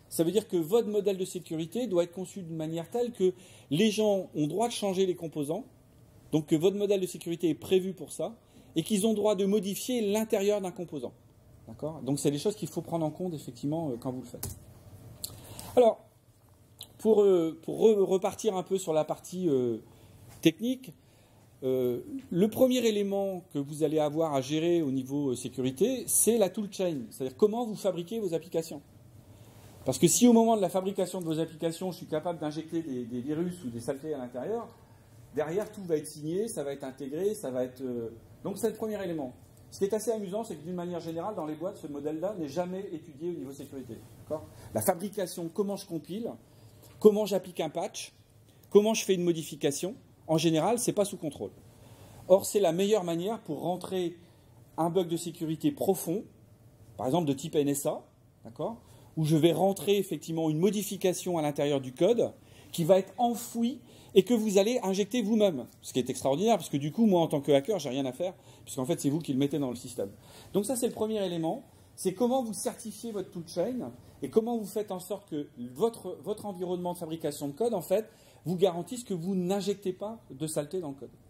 Ça veut dire que votre modèle de sécurité doit être conçu d'une manière telle que les gens ont droit de changer les composants, donc que votre modèle de sécurité est prévu pour ça, et qu'ils ont droit de modifier l'intérieur d'un composant. D'accord ? Donc c'est des choses qu'il faut prendre en compte effectivement quand vous le faites. Alors, pour repartir un peu sur la partie technique, le premier élément que vous allez avoir à gérer au niveau sécurité, c'est la toolchain, c'est-à-dire comment vous fabriquez vos applications. Parce que si au moment de la fabrication de vos applications, je suis capable d'injecter des virus ou des saletés à l'intérieur, derrière tout va être signé, ça va être intégré, ça va être... Donc c'est le premier élément. Ce qui est assez amusant, c'est que d'une manière générale, dans les boîtes, ce modèle-là n'est jamais étudié au niveau sécurité. D'accord ? La fabrication, comment je compile, comment j'applique un patch, comment je fais une modification, en général, ce n'est pas sous contrôle. Or, c'est la meilleure manière pour rentrer un bug de sécurité profond, par exemple de type NSA, d'accord ? Où je vais rentrer effectivement une modification à l'intérieur du code qui va être enfouie et que vous allez injecter vous-même. Ce qui est extraordinaire, parce que du coup, moi, en tant que hacker, j'ai rien à faire, puisqu'en fait, c'est vous qui le mettez dans le système. Donc ça, c'est le premier élément. C'est comment vous certifiez votre toolchain et comment vous faites en sorte que votre environnement de fabrication de code, en fait, vous garantisse que vous n'injectez pas de saleté dans le code.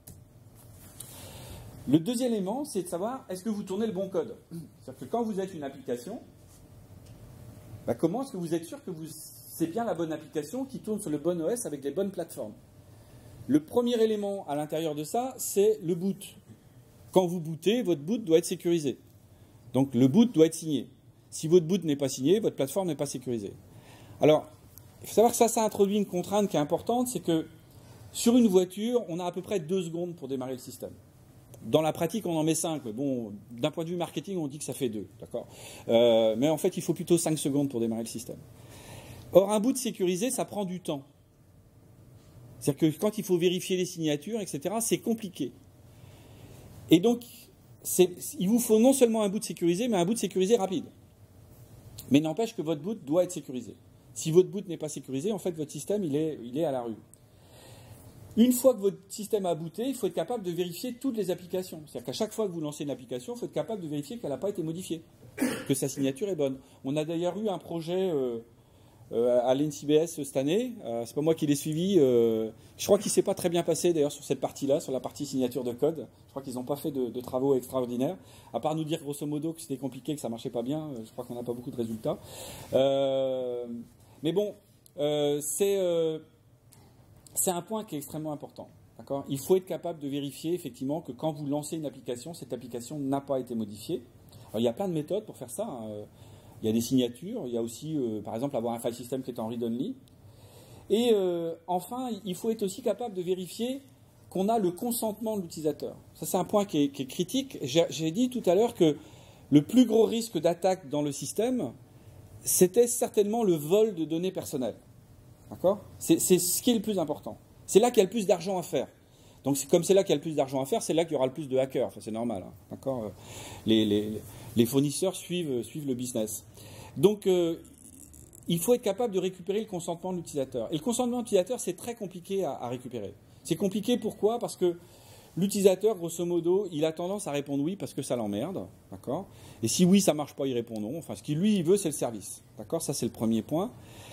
Le deuxième élément, c'est de savoir, est-ce que vous tournez le bon code ? C'est-à-dire que quand vous êtes une application, comment est-ce que vous êtes sûr que c'est bien la bonne application qui tourne sur le bon OS avec les bonnes plateformes ? Le premier élément à l'intérieur de ça, c'est le boot. Quand vous bootez, votre boot doit être sécurisé. Donc le boot doit être signé. Si votre boot n'est pas signé, votre plateforme n'est pas sécurisée. Alors, il faut savoir que ça introduit une contrainte qui est importante, c'est que sur une voiture, on a à peu près 2 secondes pour démarrer le système. Dans la pratique, on en met 5. Mais bon, d'un point de vue marketing, on dit que ça fait 2. D'accord ? Mais en fait, il faut plutôt 5 secondes pour démarrer le système. Or, un boot sécurisé, ça prend du temps. C'est-à-dire que quand il faut vérifier les signatures, etc., c'est compliqué. Et donc, il vous faut non seulement un boot sécurisé, mais un boot sécurisé rapide. Mais n'empêche que votre boot doit être sécurisé. Si votre boot n'est pas sécurisé, en fait, votre système, il est à la rue. Une fois que votre système a booté, il faut être capable de vérifier toutes les applications. C'est-à-dire qu'à chaque fois que vous lancez une application, il faut être capable de vérifier qu'elle n'a pas été modifiée, que sa signature est bonne. On a d'ailleurs eu un projet à l'NCBS cette année. C'est pas moi qui l'ai suivi. Je crois qu'il ne s'est pas très bien passé d'ailleurs sur cette partie-là, sur la partie signature de code. Je crois qu'ils n'ont pas fait de travaux extraordinaires. À part nous dire grosso modo que c'était compliqué, que ça ne marchait pas bien, je crois qu'on n'a pas beaucoup de résultats. Mais bon, c'est un point qui est extrêmement important. D'accord ? Il faut être capable de vérifier effectivement que quand vous lancez une application, cette application n'a pas été modifiée. Alors, il y a plein de méthodes pour faire ça. Il y a des signatures, il y a aussi, par exemple, avoir un file system qui est en read-only. Et enfin, il faut être aussi capable de vérifier qu'on a le consentement de l'utilisateur. Ça, c'est un point qui est critique. J'ai dit tout à l'heure que le plus gros risque d'attaque dans le système, c'était certainement le vol de données personnelles. D'accord ? C'est ce qui est le plus important. C'est là qu'il y a le plus d'argent à faire. Donc, comme c'est là qu'il y a le plus d'argent à faire, c'est là qu'il y aura le plus de hackers. Enfin, c'est normal. Hein. D'accord ? Les fournisseurs suivent le business. Donc, il faut être capable de récupérer le consentement de l'utilisateur. Et le consentement de l'utilisateur, c'est très compliqué à récupérer. C'est compliqué pourquoi ? Parce que l'utilisateur, grosso modo, il a tendance à répondre oui parce que ça l'emmerde. D'accord ? Et si oui, ça ne marche pas, il répond non. Enfin, ce qu'il lui, il veut, c'est le service. D'accord ? Ça, c'est le premier point.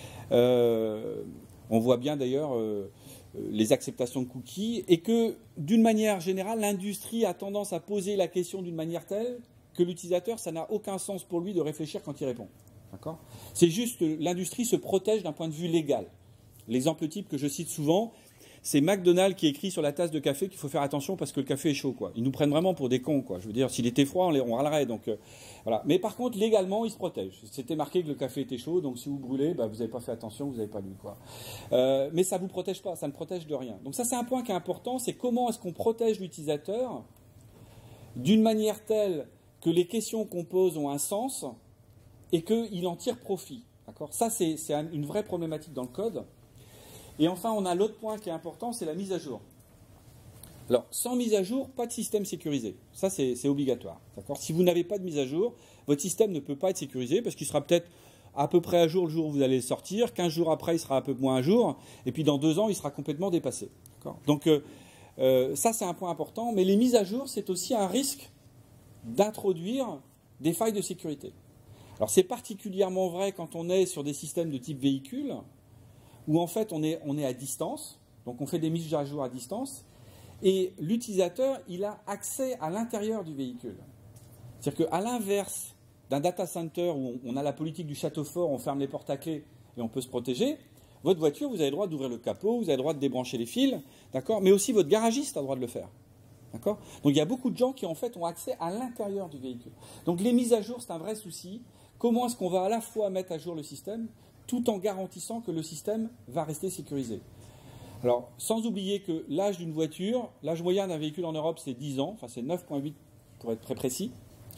On voit bien d'ailleurs les acceptations de cookies et que d'une manière générale, l'industrie a tendance à poser la question d'une manière telle que l'utilisateur, ça n'a aucun sens pour lui de réfléchir quand il répond. D'accord ? C'est juste que l'industrie se protège d'un point de vue légal. L'exemple type que je cite souvent, c'est McDonald's qui écrit sur la tasse de café qu'il faut faire attention parce que le café est chaud, quoi. Ils nous prennent vraiment pour des cons, quoi. Je veux dire, s'il était froid, on râlerait. Donc, voilà. Mais par contre, légalement, ils se protègent. C'était marqué que le café était chaud, donc si vous brûlez, vous n'avez pas fait attention, vous n'avez pas lu, quoi. Mais ça ne vous protège pas, ça ne protège de rien. Donc ça, c'est un point qui est important, c'est comment est-ce qu'on protège l'utilisateur d'une manière telle que les questions qu'on pose ont un sens et qu'il en tire profit. D'accord ? Ça, c'est une vraie problématique dans le code. Et enfin, on a l'autre point qui est important, c'est la mise à jour. Alors, sans mise à jour, pas de système sécurisé. Ça, c'est obligatoire. D'accord ? Si vous n'avez pas de mise à jour, votre système ne peut pas être sécurisé parce qu'il sera peut-être à peu près à jour le jour où vous allez le sortir, 15 jours après, il sera un peu moins à jour, et puis dans 2 ans, il sera complètement dépassé. D'accord ? Donc, ça, c'est un point important. Mais les mises à jour, c'est aussi un risque d'introduire des failles de sécurité. Alors c'est particulièrement vrai quand on est sur des systèmes de type véhicule, où en fait on est à distance, donc on fait des mises à jour à distance, et l'utilisateur, il a accès à l'intérieur du véhicule. C'est-à-dire qu'à l'inverse d'un data center où on a la politique du château fort, on ferme les portes à clé et on peut se protéger, votre voiture, vous avez le droit d'ouvrir le capot, vous avez le droit de débrancher les fils, d'accord, mais aussi votre garagiste a le droit de le faire. D'accord ? Donc il y a beaucoup de gens qui en fait ont accès à l'intérieur du véhicule. Donc les mises à jour, c'est un vrai souci. Comment est-ce qu'on va à la fois mettre à jour le système tout en garantissant que le système va rester sécurisé ? Alors, sans oublier que l'âge d'une voiture, l'âge moyen d'un véhicule en Europe, c'est 10 ans, enfin c'est 9,8 pour être très précis,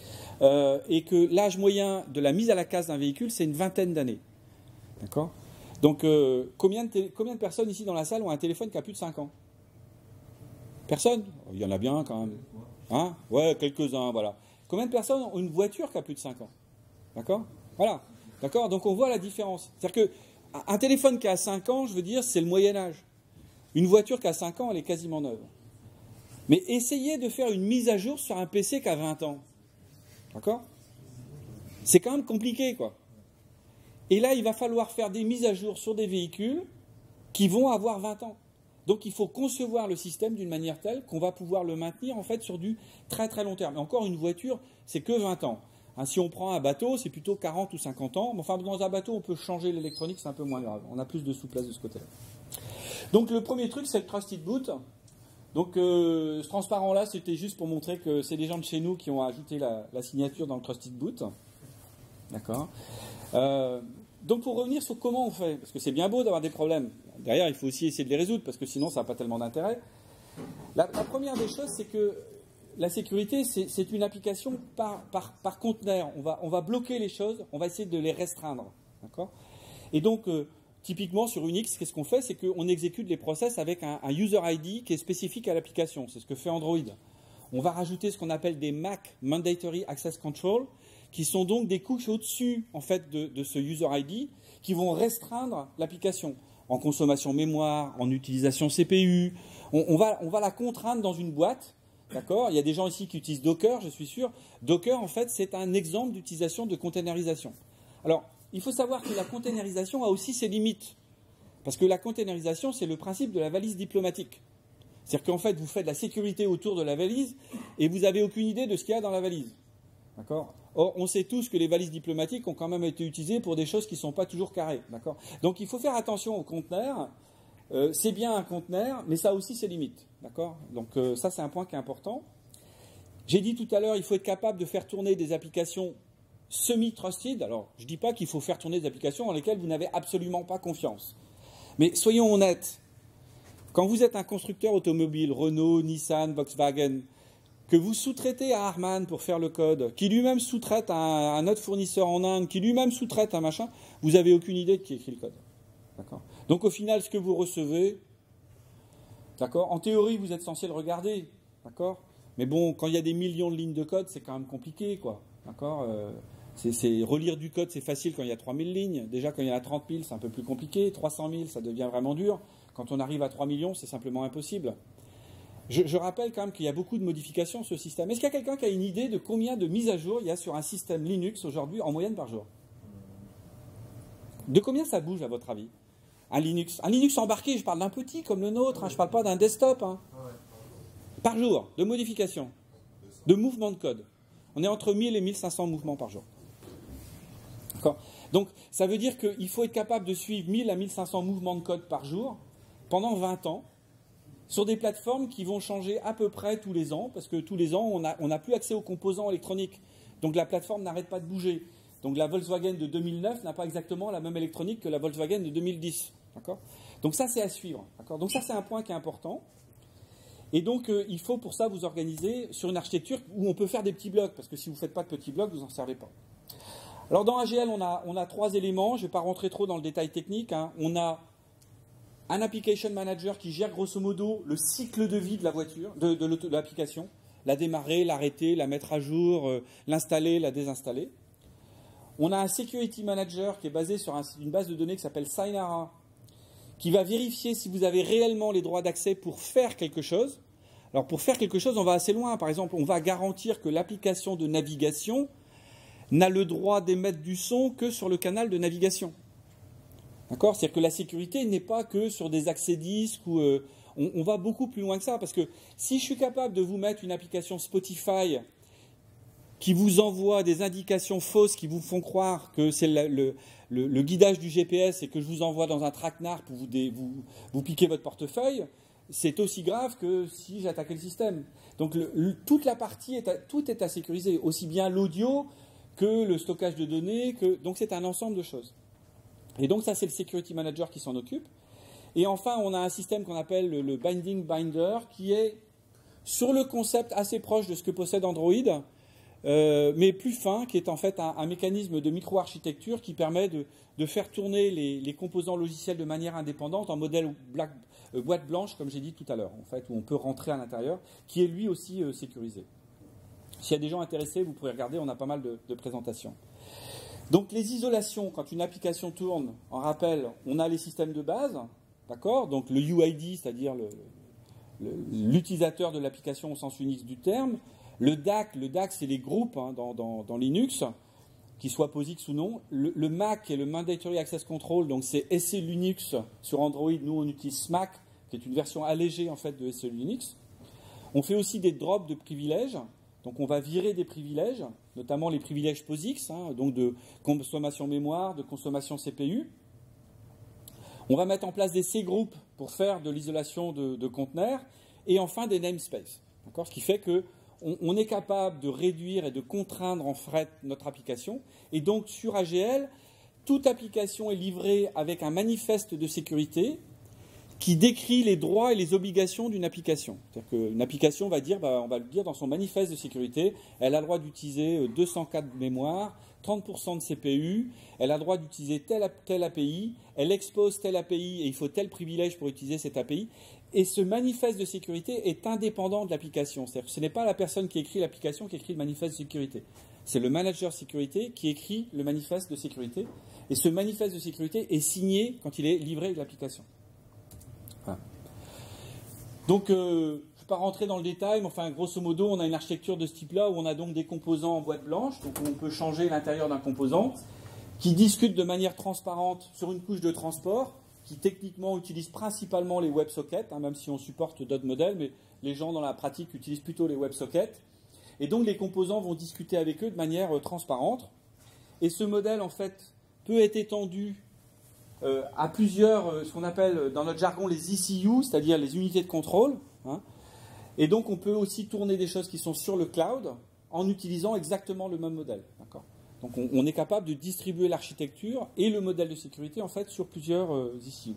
et que l'âge moyen de la mise à la case d'un véhicule, c'est une vingtaine d'années. D'accord ? Donc, combien de personnes ici dans la salle ont un téléphone qui a plus de 5 ans ? Personne ? Il y en a bien quand même. Hein ? Ouais, quelques-uns, voilà. Combien de personnes ont une voiture qui a plus de 5 ans ? D'accord ? Voilà. D'accord ? Donc on voit la différence. C'est-à-dire qu'un téléphone qui a 5 ans, je veux dire, c'est le Moyen-Âge. Une voiture qui a 5 ans, elle est quasiment neuve. Mais essayez de faire une mise à jour sur un PC qui a 20 ans. D'accord ? C'est quand même compliqué, quoi. Et là, il va falloir faire des mises à jour sur des véhicules qui vont avoir 20 ans. Donc il faut concevoir le système d'une manière telle qu'on va pouvoir le maintenir en fait sur du très très long terme. Et encore, une voiture, c'est que 20 ans. Hein, si on prend un bateau, c'est plutôt 40 ou 50 ans. Mais enfin, dans un bateau, on peut changer l'électronique, c'est un peu moins grave. On a plus de souplesse de ce côté-là. Donc le premier truc, c'est le Trusted Boot. Donc ce transparent-là, c'était juste pour montrer que c'est des gens de chez nous qui ont ajouté la signature dans le Trusted Boot. D'accord. Donc pour revenir sur comment on fait, parce que c'est bien beau d'avoir des problèmes, derrière il faut aussi essayer de les résoudre, parce que sinon ça n'a pas tellement d'intérêt. La première des choses, c'est que la sécurité, c'est une application par conteneur. On va bloquer les choses, on va essayer de les restreindre. D'accord ? Et donc, typiquement sur Unix, qu'est-ce qu'on fait ? C'est qu'on exécute les process avec un user ID qui est spécifique à l'application. C'est ce que fait Android. On va rajouter ce qu'on appelle des MAC, Mandatory Access Control, qui sont donc des couches au-dessus en fait, de ce user ID qui vont restreindre l'application en consommation mémoire, en utilisation CPU. On va la contraindre dans une boîte. D'accord ? Il y a des gens ici qui utilisent Docker, je suis sûr. Docker, en fait, c'est un exemple d'utilisation de containerisation. Alors, il faut savoir que la containerisation a aussi ses limites. Parce que la containerisation, c'est le principe de la valise diplomatique. C'est-à-dire qu'en fait, vous faites de la sécurité autour de la valise et vous n'avez aucune idée de ce qu'il y a dans la valise. D'accord ? Or, on sait tous que les valises diplomatiques ont quand même été utilisées pour des choses qui ne sont pas toujours carrées. D'accord ? Donc, il faut faire attention aux conteneurs. C'est bien un conteneur, mais ça a aussi ses limites. D'accord ? Donc, ça, c'est un point qui est important. J'ai dit tout à l'heure, il faut être capable de faire tourner des applications semi-trusted. Alors, je ne dis pas qu'il faut faire tourner des applications dans lesquelles vous n'avez absolument pas confiance. Mais soyons honnêtes. Quand vous êtes un constructeur automobile, Renault, Nissan, Volkswagen, que vous sous-traitez à Harman pour faire le code, qui lui-même sous-traite à un autre fournisseur en Inde, qui lui-même sous-traite un machin, vous n'avez aucune idée de qui écrit le code. D'accord ? Donc au final, ce que vous recevez, d'accord ? En théorie, vous êtes censé le regarder, d'accord ? Mais bon, quand il y a des millions de lignes de code, c'est quand même compliqué, quoi. D'accord ? Relire du code, c'est facile quand il y a 3000 lignes. Déjà, quand il y en a 30 000, c'est un peu plus compliqué. 300 000, ça devient vraiment dur. Quand on arrive à 3 millions, c'est simplement impossible. Je rappelle quand même qu'il y a beaucoup de modifications sur ce système. Est-ce qu'il y a quelqu'un qui a une idée de combien de mises à jour il y a sur un système Linux aujourd'hui en moyenne par jour ? De combien ça bouge, à votre avis ? Un Linux embarqué, je parle d'un petit comme le nôtre, hein, je ne parle pas d'un desktop. Hein. Par jour, de modifications, de mouvements de code. On est entre 1000 et 1500 mouvements par jour. D'accord ? Donc, ça veut dire qu'il faut être capable de suivre 1000 à 1500 mouvements de code par jour pendant 20 ans sur des plateformes qui vont changer à peu près tous les ans, parce que tous les ans, on n'a plus accès aux composants électroniques. Donc, la plateforme n'arrête pas de bouger. Donc, la Volkswagen de 2009 n'a pas exactement la même électronique que la Volkswagen de 2010. D'accord ? Donc, ça, c'est à suivre. D'accord ? Donc, ça, c'est un point qui est important. Et donc, il faut pour ça vous organiser sur une architecture où on peut faire des petits blocs, parce que si vous ne faites pas de petits blocs, vous n'en servez pas. Alors, dans AGL, on a 3 éléments. Je ne vais pas rentrer trop dans le détail technique. Hein. On a un application manager qui gère grosso modo le cycle de vie de la voiture, de l'application. La démarrer, l'arrêter, la mettre à jour, l'installer, la désinstaller. On a un security manager qui est basé sur une base de données qui s'appelle Synara, qui va vérifier si vous avez réellement les droits d'accès pour faire quelque chose. Alors pour faire quelque chose, on va assez loin. Par exemple, on va garantir que l'application de navigation n'a le droit d'émettre du son que sur le canal de navigation. D'accord ? C'est-à-dire que la sécurité n'est pas que sur des accès disques ou on va beaucoup plus loin que ça, parce que si je suis capable de vous mettre une application Spotify qui vous envoie des indications fausses qui vous font croire que c'est le guidage du GPS et que je vous envoie dans un traquenard pour vous piquer votre portefeuille, c'est aussi grave que si j'attaquais le système. Donc toute la partie, tout est à sécuriser, aussi bien l'audio que le stockage de données, donc c'est un ensemble de choses. Et donc ça, c'est le Security Manager qui s'en occupe. Et enfin, on a un système qu'on appelle le Binding Binder, qui est sur le concept assez proche de ce que possède Android, mais plus fin, qui est en fait un mécanisme de micro-architecture qui permet de faire tourner les composants logiciels de manière indépendante en modèle boîte blanche, comme j'ai dit tout à l'heure, en fait, où on peut rentrer à l'intérieur, qui est lui aussi sécurisé. S'il y a des gens intéressés, vous pourrez regarder, on a pas mal de présentations. Donc les isolations, quand une application tourne, en rappel, on a les systèmes de base, d'accord ? Donc le UID, c'est-à-dire l'utilisateur de l'application au sens Unix du terme. Le DAC c'est les groupes dans Linux, qu'ils soient POSIX ou non. Le MAC est le Mandatory Access Control, donc c'est SE Linux sur Android. Nous, on utilise SMAC, qui est une version allégée en fait de SE Linux. On fait aussi des drops de privilèges. Donc on va virer des privilèges, notamment les privilèges POSIX, donc de consommation mémoire, de consommation CPU. On va mettre en place des C-groupes pour faire de l'isolation de conteneurs, et enfin des namespaces. Ce qui fait qu'on est capable de réduire et de contraindre en fait notre application. Et donc sur AGL, toute application est livrée avec un manifeste de sécurité qui décrit les droits et les obligations d'une application. C'est-à-dire qu'une application va dire, on va le dire dans son manifeste de sécurité, elle a le droit d'utiliser 204 de mémoire, 30% de CPU, elle a le droit d'utiliser telle API, elle expose telle API et il faut tel privilège pour utiliser cette API. Et ce manifeste de sécurité est indépendant de l'application. C'est-à-dire que ce n'est pas la personne qui écrit l'application qui écrit le manifeste de sécurité. C'est le manager sécurité qui écrit le manifeste de sécurité. Et ce manifeste de sécurité est signé quand il est livré avec l'application. Voilà. Donc, je ne vais pas rentrer dans le détail, mais enfin, grosso modo, on a une architecture de ce type-là où on a donc des composants en boîte blanche, donc on peut changer l'intérieur d'un composant, qui discutent de manière transparente sur une couche de transport, qui techniquement utilise principalement les WebSockets, même si on supporte d'autres modèles, mais les gens dans la pratique utilisent plutôt les WebSockets. Et donc les composants vont discuter avec eux de manière transparente. Et ce modèle, en fait, peut être étendu à plusieurs, ce qu'on appelle dans notre jargon les ECU, c'est-à-dire les unités de contrôle. Et donc on peut aussi tourner des choses qui sont sur le cloud en utilisant exactement le même modèle. D'accord ? Donc on est capable de distribuer l'architecture et le modèle de sécurité en fait sur plusieurs ECU.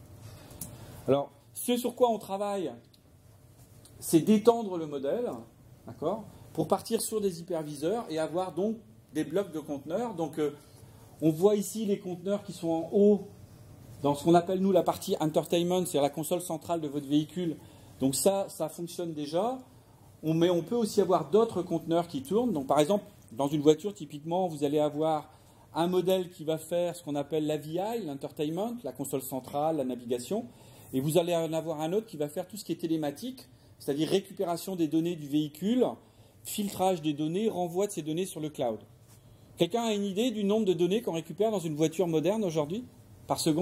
Alors, ce sur quoi on travaille, c'est d'étendre le modèle, d'accord, pour partir sur des hyperviseurs et avoir donc des blocs de conteneurs. Donc on voit ici les conteneurs qui sont en haut dans ce qu'on appelle nous la partie entertainment, c'est-à-dire la console centrale de votre véhicule. Donc ça fonctionne déjà. Mais on peut aussi avoir d'autres conteneurs qui tournent. Donc par exemple, dans une voiture, typiquement, vous allez avoir un modèle qui va faire ce qu'on appelle l'AVI, l'entertainment, la console centrale, la navigation, et vous allez en avoir un autre qui va faire tout ce qui est télématique, c'est-à-dire récupération des données du véhicule, filtrage des données, renvoi de ces données sur le cloud. Quelqu'un a une idée du nombre de données qu'on récupère dans une voiture moderne aujourd'hui, par seconde ?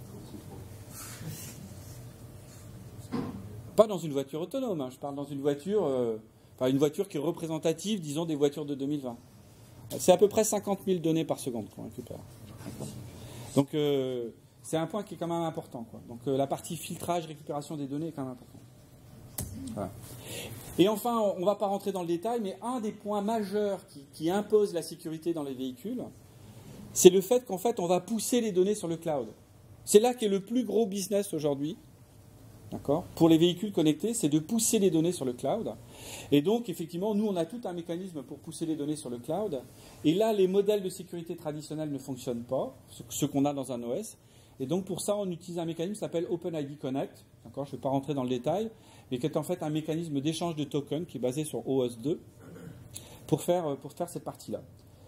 Pas dans une voiture autonome, je parle dans une voiture... une voiture qui est représentative, disons, des voitures de 2020. C'est à peu près 50 000 données par seconde qu'on récupère. Donc, c'est un point qui est quand même important. Donc, la partie filtrage, récupération des données est quand même importante. Voilà. Et enfin, on ne va pas rentrer dans le détail, mais un des points majeurs qui impose la sécurité dans les véhicules, c'est le fait qu'en fait, on va pousser les données sur le cloud. C'est là qu'est le plus gros business aujourd'hui. D'accord ? Pour les véhicules connectés, c'est de pousser les données sur le cloud. Et donc, effectivement, nous, on a tout un mécanisme pour pousser les données sur le cloud. Et là, les modèles de sécurité traditionnels ne fonctionnent pas, ce qu'on a dans un OS. Et donc, pour ça, on utilise un mécanisme qui s'appelle OpenID Connect. D'accord ? Je ne vais pas rentrer dans le détail, mais qui est en fait un mécanisme d'échange de tokens qui est basé sur OAuth 2 pour faire cette partie-là.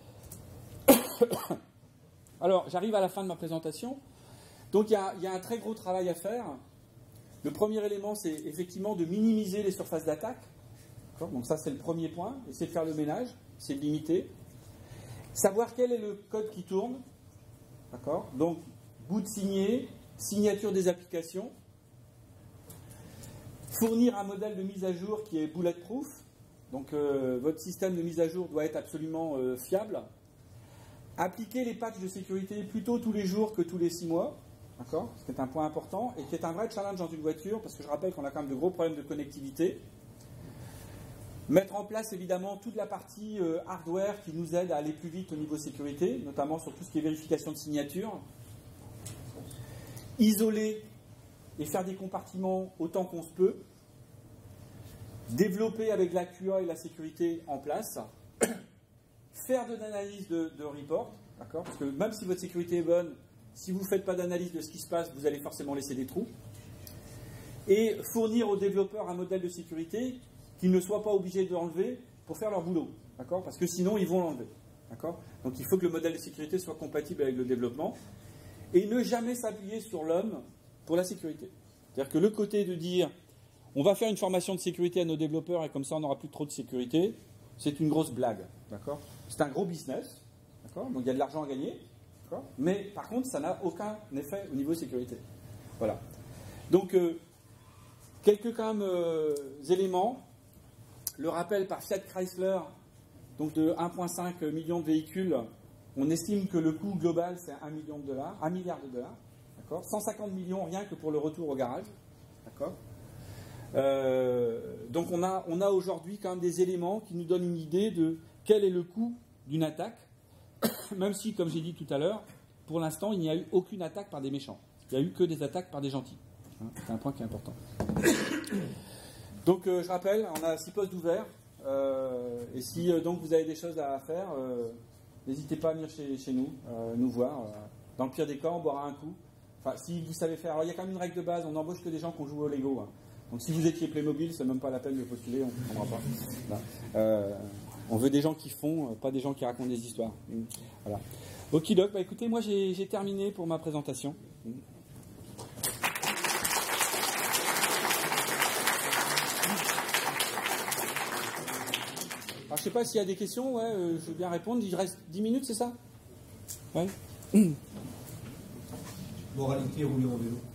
Alors, j'arrive à la fin de ma présentation. Donc, il y a un très gros travail à faire. Le premier élément, c'est effectivement de minimiser les surfaces d'attaque. Donc ça, c'est le premier point. Essayer de faire le ménage, c'est de limiter. Savoir quel est le code qui tourne, d'accord? Donc, boot signé, signature des applications. Fournir un modèle de mise à jour qui est bulletproof. Donc, votre système de mise à jour doit être absolument fiable. Appliquer les patchs de sécurité plutôt tous les jours que tous les 6 mois. D'accord? Ce qui est un point important et qui est un vrai challenge dans une voiture, parce que je rappelle qu'on a quand même de gros problèmes de connectivité. Mettre en place évidemment toute la partie hardware qui nous aide à aller plus vite au niveau sécurité, notamment sur tout ce qui est vérification de signature. Isoler et faire des compartiments autant qu'on se peut. Développer avec la QA et la sécurité en place. Faire de l'analyse de report, d'accord? Parce que même si votre sécurité est bonne, si vous ne faites pas d'analyse de ce qui se passe, vous allez forcément laisser des trous. Et fournir aux développeurs un modèle de sécurité qu'ils ne soient pas obligés de l'enlever pour faire leur boulot, d'accord? Parce que sinon, ils vont l'enlever, d'accord? Donc, il faut que le modèle de sécurité soit compatible avec le développement. Et ne jamais s'appuyer sur l'homme pour la sécurité. C'est-à-dire que le côté de dire, on va faire une formation de sécurité à nos développeurs et comme ça, on n'aura plus trop de sécurité, c'est une grosse blague, d'accord? C'est un gros business, d'accord? Donc, il y a de l'argent à gagner, d'accord? Mais par contre, ça n'a aucun effet au niveau sécurité. Voilà. Donc, quelques quand même éléments. Le rappel par Fiat Chrysler, donc de 1,5 million de véhicules, on estime que le coût global c'est 1 million de dollars, 1 milliard de dollars, d'accord, 150 millions rien que pour le retour au garage, d'accord. Donc on a aujourd'hui quand même des éléments qui nous donnent une idée de quel est le coût d'une attaque, même si, comme j'ai dit tout à l'heure, pour l'instant il n'y a eu aucune attaque par des méchants, il n'y a eu que des attaques par des gentils. C'est un point qui est important. Donc, je rappelle, on a 6 postes ouverts. Et si donc vous avez des choses à faire, n'hésitez pas à venir chez nous, nous voir. Dans le pire des cas, on boira un coup. Enfin, si vous savez faire. Alors, il y a quand même une règle de base, on n'embauche que des gens qui ont joué au Lego. Hein. Donc, si vous étiez Playmobil, c'est même pas la peine de postuler, on ne comprendra pas. On veut des gens qui font, pas des gens qui racontent des histoires. Voilà. Okidoc, bah écoutez, moi j'ai terminé pour ma présentation. Alors, je ne sais pas s'il y a des questions, ouais, je veux bien répondre. Il reste 10 minutes, c'est ça? Ouais. Moralité, rouler en vélo.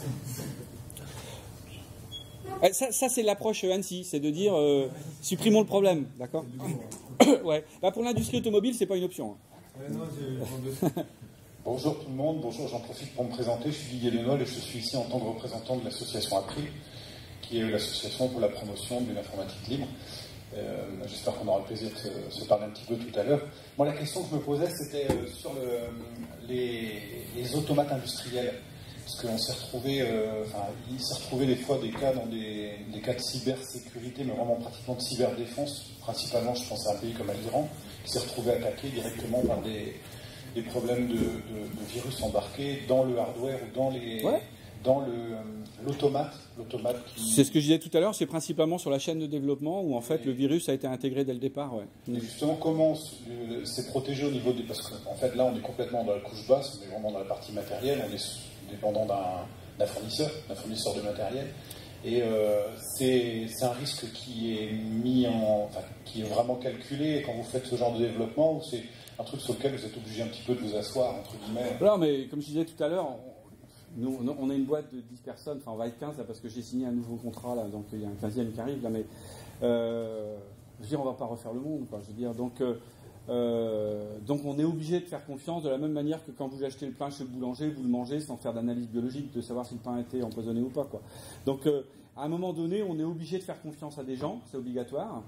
Ça c'est l'approche Annecy, c'est de dire supprimons le problème, d'accord? Ouais. Bah, pour l'industrie automobile, c'est pas une option. Hein. Bonjour tout le monde, bonjour, j'en profite pour me présenter. Je suis Didier Lenol et je suis ici en tant que représentant de l'association April, qui est l'association pour la promotion de l'informatique libre. J'espère qu'on aura le plaisir de se parler un petit peu tout à l'heure. Moi, la question que je me posais, c'était sur les automates industriels. Parce qu'on s'est retrouvé, il s'est retrouvé des fois des cas dans des cas de cybersécurité, mais vraiment pratiquement de cyberdéfense. Principalement, je pense à un pays comme l'Iran, qui s'est retrouvé attaqué directement par des problèmes de virus embarqués dans le hardware ou dans les... Ouais. Dans l'automate qui... C'est ce que je disais tout à l'heure, c'est principalement sur la chaîne de développement où en fait le virus a été intégré dès le départ. Ouais. Et justement, comment c'est protégé au niveau des... Parce qu'en fait là on est complètement dans la couche basse, on est vraiment dans la partie matérielle, on est dépendant d'un fournisseur de matériel. Et c'est un risque qui est qui est vraiment calculé quand vous faites ce genre de développement, ou c'est un truc sur lequel vous êtes obligé un petit peu de vous asseoir, entre guillemets. Non, mais comme je disais tout à l'heure, nous, on a une boîte de 10 personnes, enfin on va être 15 là parce que j'ai signé un nouveau contrat là, donc il y a un 15e qui arrive là, mais je veux dire, on va pas refaire le monde, quoi, je veux dire, donc on est obligé de faire confiance de la même manière que quand vous achetez le pain chez le boulanger, vous le mangez sans faire d'analyse biologique de savoir si le pain a été empoisonné ou pas, quoi. Donc à un moment donné, on est obligé de faire confiance à des gens, c'est obligatoire.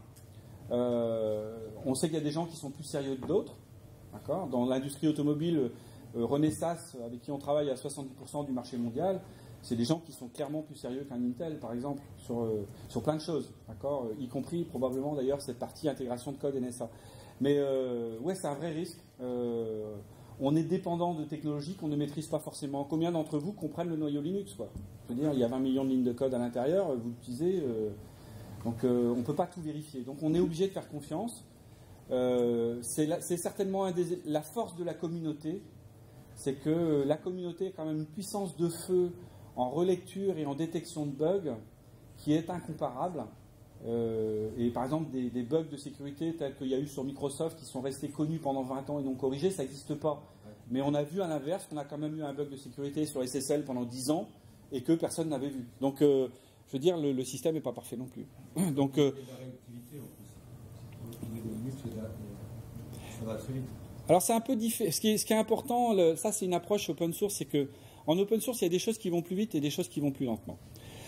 On sait qu'il y a des gens qui sont plus sérieux que d'autres, d'accord. Dans l'industrie automobile, René Sass, avec qui on travaille à 70% du marché mondial, c'est des gens qui sont clairement plus sérieux qu'un Intel, par exemple, sur plein de choses, d'accord, y compris probablement d'ailleurs cette partie intégration de code NSA. Mais ouais, c'est un vrai risque. On est dépendant de technologies qu'on ne maîtrise pas forcément. Combien d'entre vous comprennent le noyau Linux, quoi? Je veux dire, il y a 20 millions de lignes de code à l'intérieur, vous l'utilisez, donc on ne peut pas tout vérifier. Donc on est obligé de faire confiance. C'est certainement la force de la communauté, c'est que la communauté a quand même une puissance de feu en relecture et en détection de bugs qui est incomparable. Et par exemple, des bugs de sécurité tels qu'il y a eu sur Microsoft qui sont restés connus pendant 20 ans et non corrigés, ça n'existe pas. Mais on a vu à l'inverse qu'on a quand même eu un bug de sécurité sur SSL pendant 10 ans et que personne n'avait vu. Donc, je veux dire, le système n'est pas parfait non plus. Donc, la réactivité, en plus. Au bout de minutes, ça va très vite. Alors, c'est un peu différent. Ce qui est important, ça, c'est une approche open source, c'est que en open source, il y a des choses qui vont plus vite et des choses qui vont plus lentement.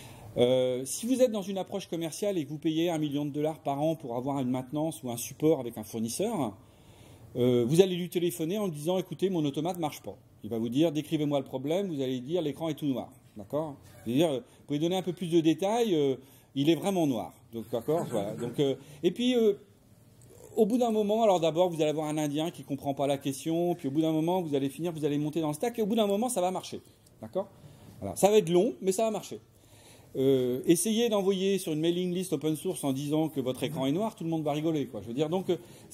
Si vous êtes dans une approche commerciale et que vous payez $1 million par an pour avoir une maintenance ou un support avec un fournisseur, vous allez lui téléphoner en lui disant « Écoutez, mon automate ne marche pas ». Il va vous dire « Décrivez-moi le problème », vous allez dire « L'écran est tout noir ». D'accord ? Vous pouvez donner un peu plus de détails, il est vraiment noir. Donc, d'accord ? Voilà. Donc, et puis, au bout d'un moment, alors d'abord, vous allez avoir un Indien qui ne comprend pas la question, puis au bout d'un moment, vous allez finir, vous allez monter dans le stack, et au bout d'un moment, ça va marcher. D'accord ? Voilà. Ça va être long, mais ça va marcher. Essayez d'envoyer sur une mailing list open source en disant que votre écran est noir, tout le monde va rigoler, quoi. Je veux dire, donc,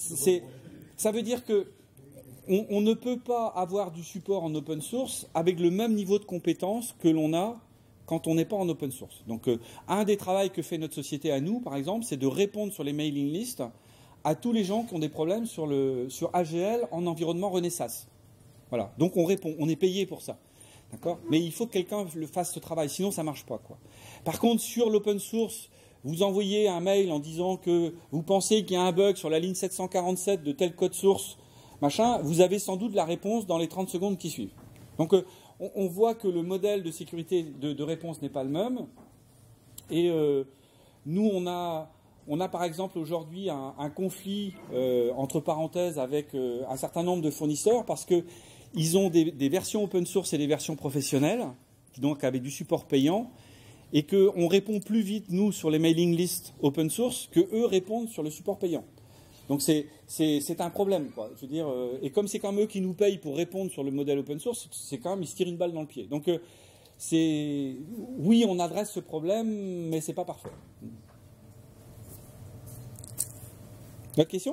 ça veut dire que on ne peut pas avoir du support en open source avec le même niveau de compétence que l'on a quand on n'est pas en open source. Donc, un des travaux que fait notre société à nous, par exemple, c'est de répondre sur les mailing lists à tous les gens qui ont des problèmes sur AGL en environnement Renesas. Voilà. Donc, on répond, on est payé pour ça. D'accord ? Mais il faut que quelqu'un le fasse ce travail, sinon ça ne marche pas, quoi. Par contre, sur l'open source, vous envoyez un mail en disant que vous pensez qu'il y a un bug sur la ligne 747 de tel code source, machin, vous avez sans doute la réponse dans les 30 secondes qui suivent. Donc, on voit que le modèle de sécurité de réponse n'est pas le même. Et nous, on a par exemple aujourd'hui un conflit, entre parenthèses, avec un certain nombre de fournisseurs parce qu'ils ont des versions open source et des versions professionnelles, donc avec du support payant, et qu'on répond plus vite, nous, sur les mailing lists open source, que eux répondent sur le support payant. Donc c'est un problème, quoi. Je veux dire, et comme c'est quand même eux qui nous payent pour répondre sur le modèle open source, c'est quand même, ils se tirent une balle dans le pied. Donc oui, on adresse ce problème, mais c'est pas parfait. D'autres questions ?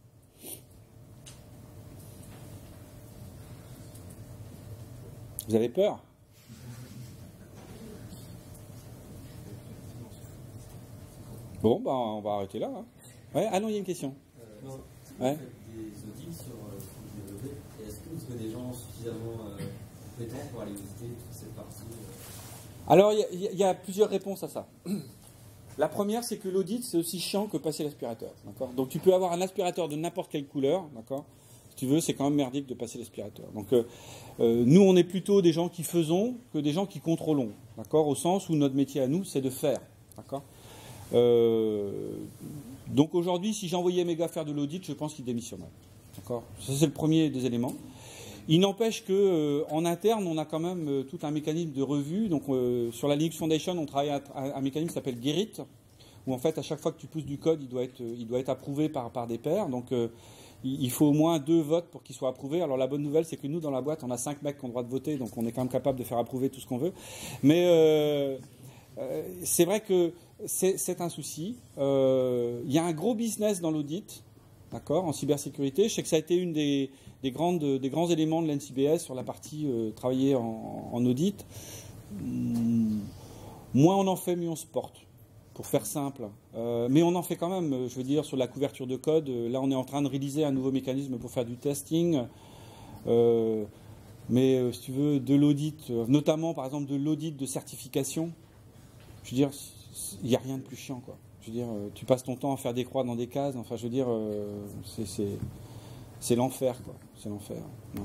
Vous avez peur ? Bon, ben, on va arrêter là. Hein. Ouais, ah non, il y a une question. Non, ouais. Vous faites des audits sur ce que vous développez. Est-ce que vous avez des gens suffisamment compétents pour aller visiter toute cette partie Alors, il y a plusieurs réponses à ça. La première, c'est que l'audit, c'est aussi chiant que passer l'aspirateur. D'accord ? Donc, tu peux avoir un aspirateur de n'importe quelle couleur. D'accord ? Si tu veux, c'est quand même merdique de passer l'aspirateur. Donc, nous, on est plutôt des gens qui faisons que des gens qui contrôlons. D'accord ? Au sens où notre métier à nous, c'est de faire. D'accord ? Donc aujourd'hui, si j'envoyais mes gars faire de l'audit, je pense qu'ils démissionneraient. D'accord ? Ça, c'est le premier des éléments. Il n'empêche qu'en interne, on a quand même tout un mécanisme de revue. Donc sur la Linux Foundation, on travaille à un mécanisme qui s'appelle Gerrit, où en fait, à chaque fois que tu pousses du code, il doit être approuvé par des pairs. Donc il faut au moins 2 votes pour qu'il soit approuvé. Alors la bonne nouvelle, c'est que nous, dans la boîte, on a 5 mecs qui ont le droit de voter, donc on est quand même capable de faire approuver tout ce qu'on veut. Mais c'est vrai que c'est un souci. Il y a un gros business dans l'audit, d'accord, en cybersécurité. Je sais que ça a été une des grands éléments de l'NCBS sur la partie travailler en audit. Moins on en fait, mieux on se porte, pour faire simple. Mais on en fait quand même, je veux dire, sur la couverture de code. Là, on est en train de réaliser un nouveau mécanisme pour faire du testing. Mais si tu veux, de l'audit, notamment par exemple de l'audit de certification, je veux dire, il n'y a rien de plus chiant, quoi. Je veux dire, tu passes ton temps à faire des croix dans des cases. Enfin, je veux dire, c'est l'enfer, quoi. C'est l'enfer.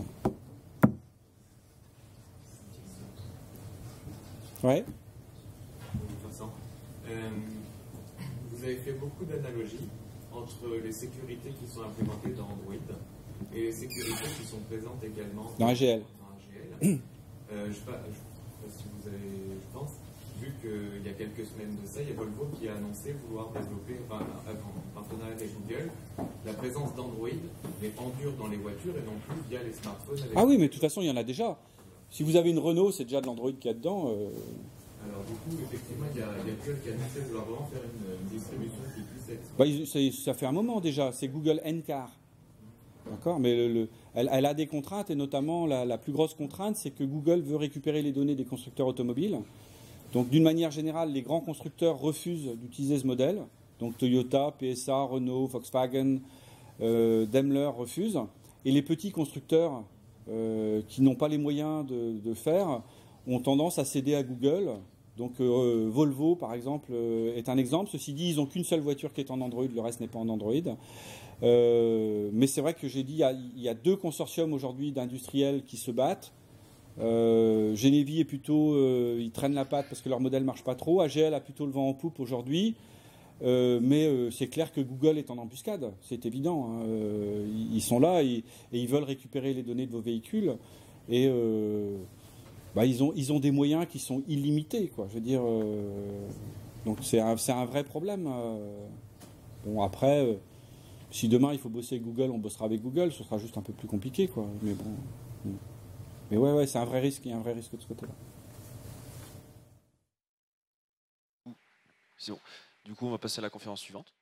Ouais. Vincent, vous avez fait beaucoup d'analogies entre les sécurités qui sont implémentées dans Android et les sécurités qui sont présentes également dans AGL. Je ne sais pas si vous avez, je pense, vu qu'il y a quelques semaines de ça, il y a Volvo qui a annoncé vouloir développer, en partenariat avec Google, la présence d'Android, mais en dur dans les voitures et non plus via les smartphones. Ah oui, mais de toute façon, il y en a déjà. Si vous avez une Renault, c'est déjà de l'Android qu'il y a dedans. Alors du coup, effectivement, il y a Google qui a annoncé vouloir vraiment faire une distribution qui puisse être... Ça fait un moment déjà, c'est Google Ncar. D'accord, mais elle a des contraintes, et notamment la plus grosse contrainte, c'est que Google veut récupérer les données des constructeurs automobiles. Donc d'une manière générale, les grands constructeurs refusent d'utiliser ce modèle. Donc Toyota, PSA, Renault, Volkswagen, Daimler refusent. Et les petits constructeurs qui n'ont pas les moyens de faire ont tendance à céder à Google. Donc Volvo, par exemple, est un exemple. Ceci dit, ils n'ont qu'une seule voiture qui est en Android, le reste n'est pas en Android. Mais c'est vrai que j'ai dit, il y a 2 consortiums aujourd'hui d'industriels qui se battent. Genevi est plutôt, ils traînent la patte parce que leur modèle ne marche pas trop. AGL a plutôt le vent en poupe aujourd'hui. Mais c'est clair que Google est en embuscade, c'est évident. Hein. Ils sont là et ils veulent récupérer les données de vos véhicules. Et ils ont des moyens qui sont illimités, quoi. Je veux dire, donc c'est un vrai problème. Bon, après, si demain il faut bosser avec Google, on bossera avec Google, ce sera juste un peu plus compliqué, quoi. Mais bon. Mais ouais, c'est un vrai risque, il y a un vrai risque de ce côté-là. C'est bon. Du coup, on va passer à la conférence suivante.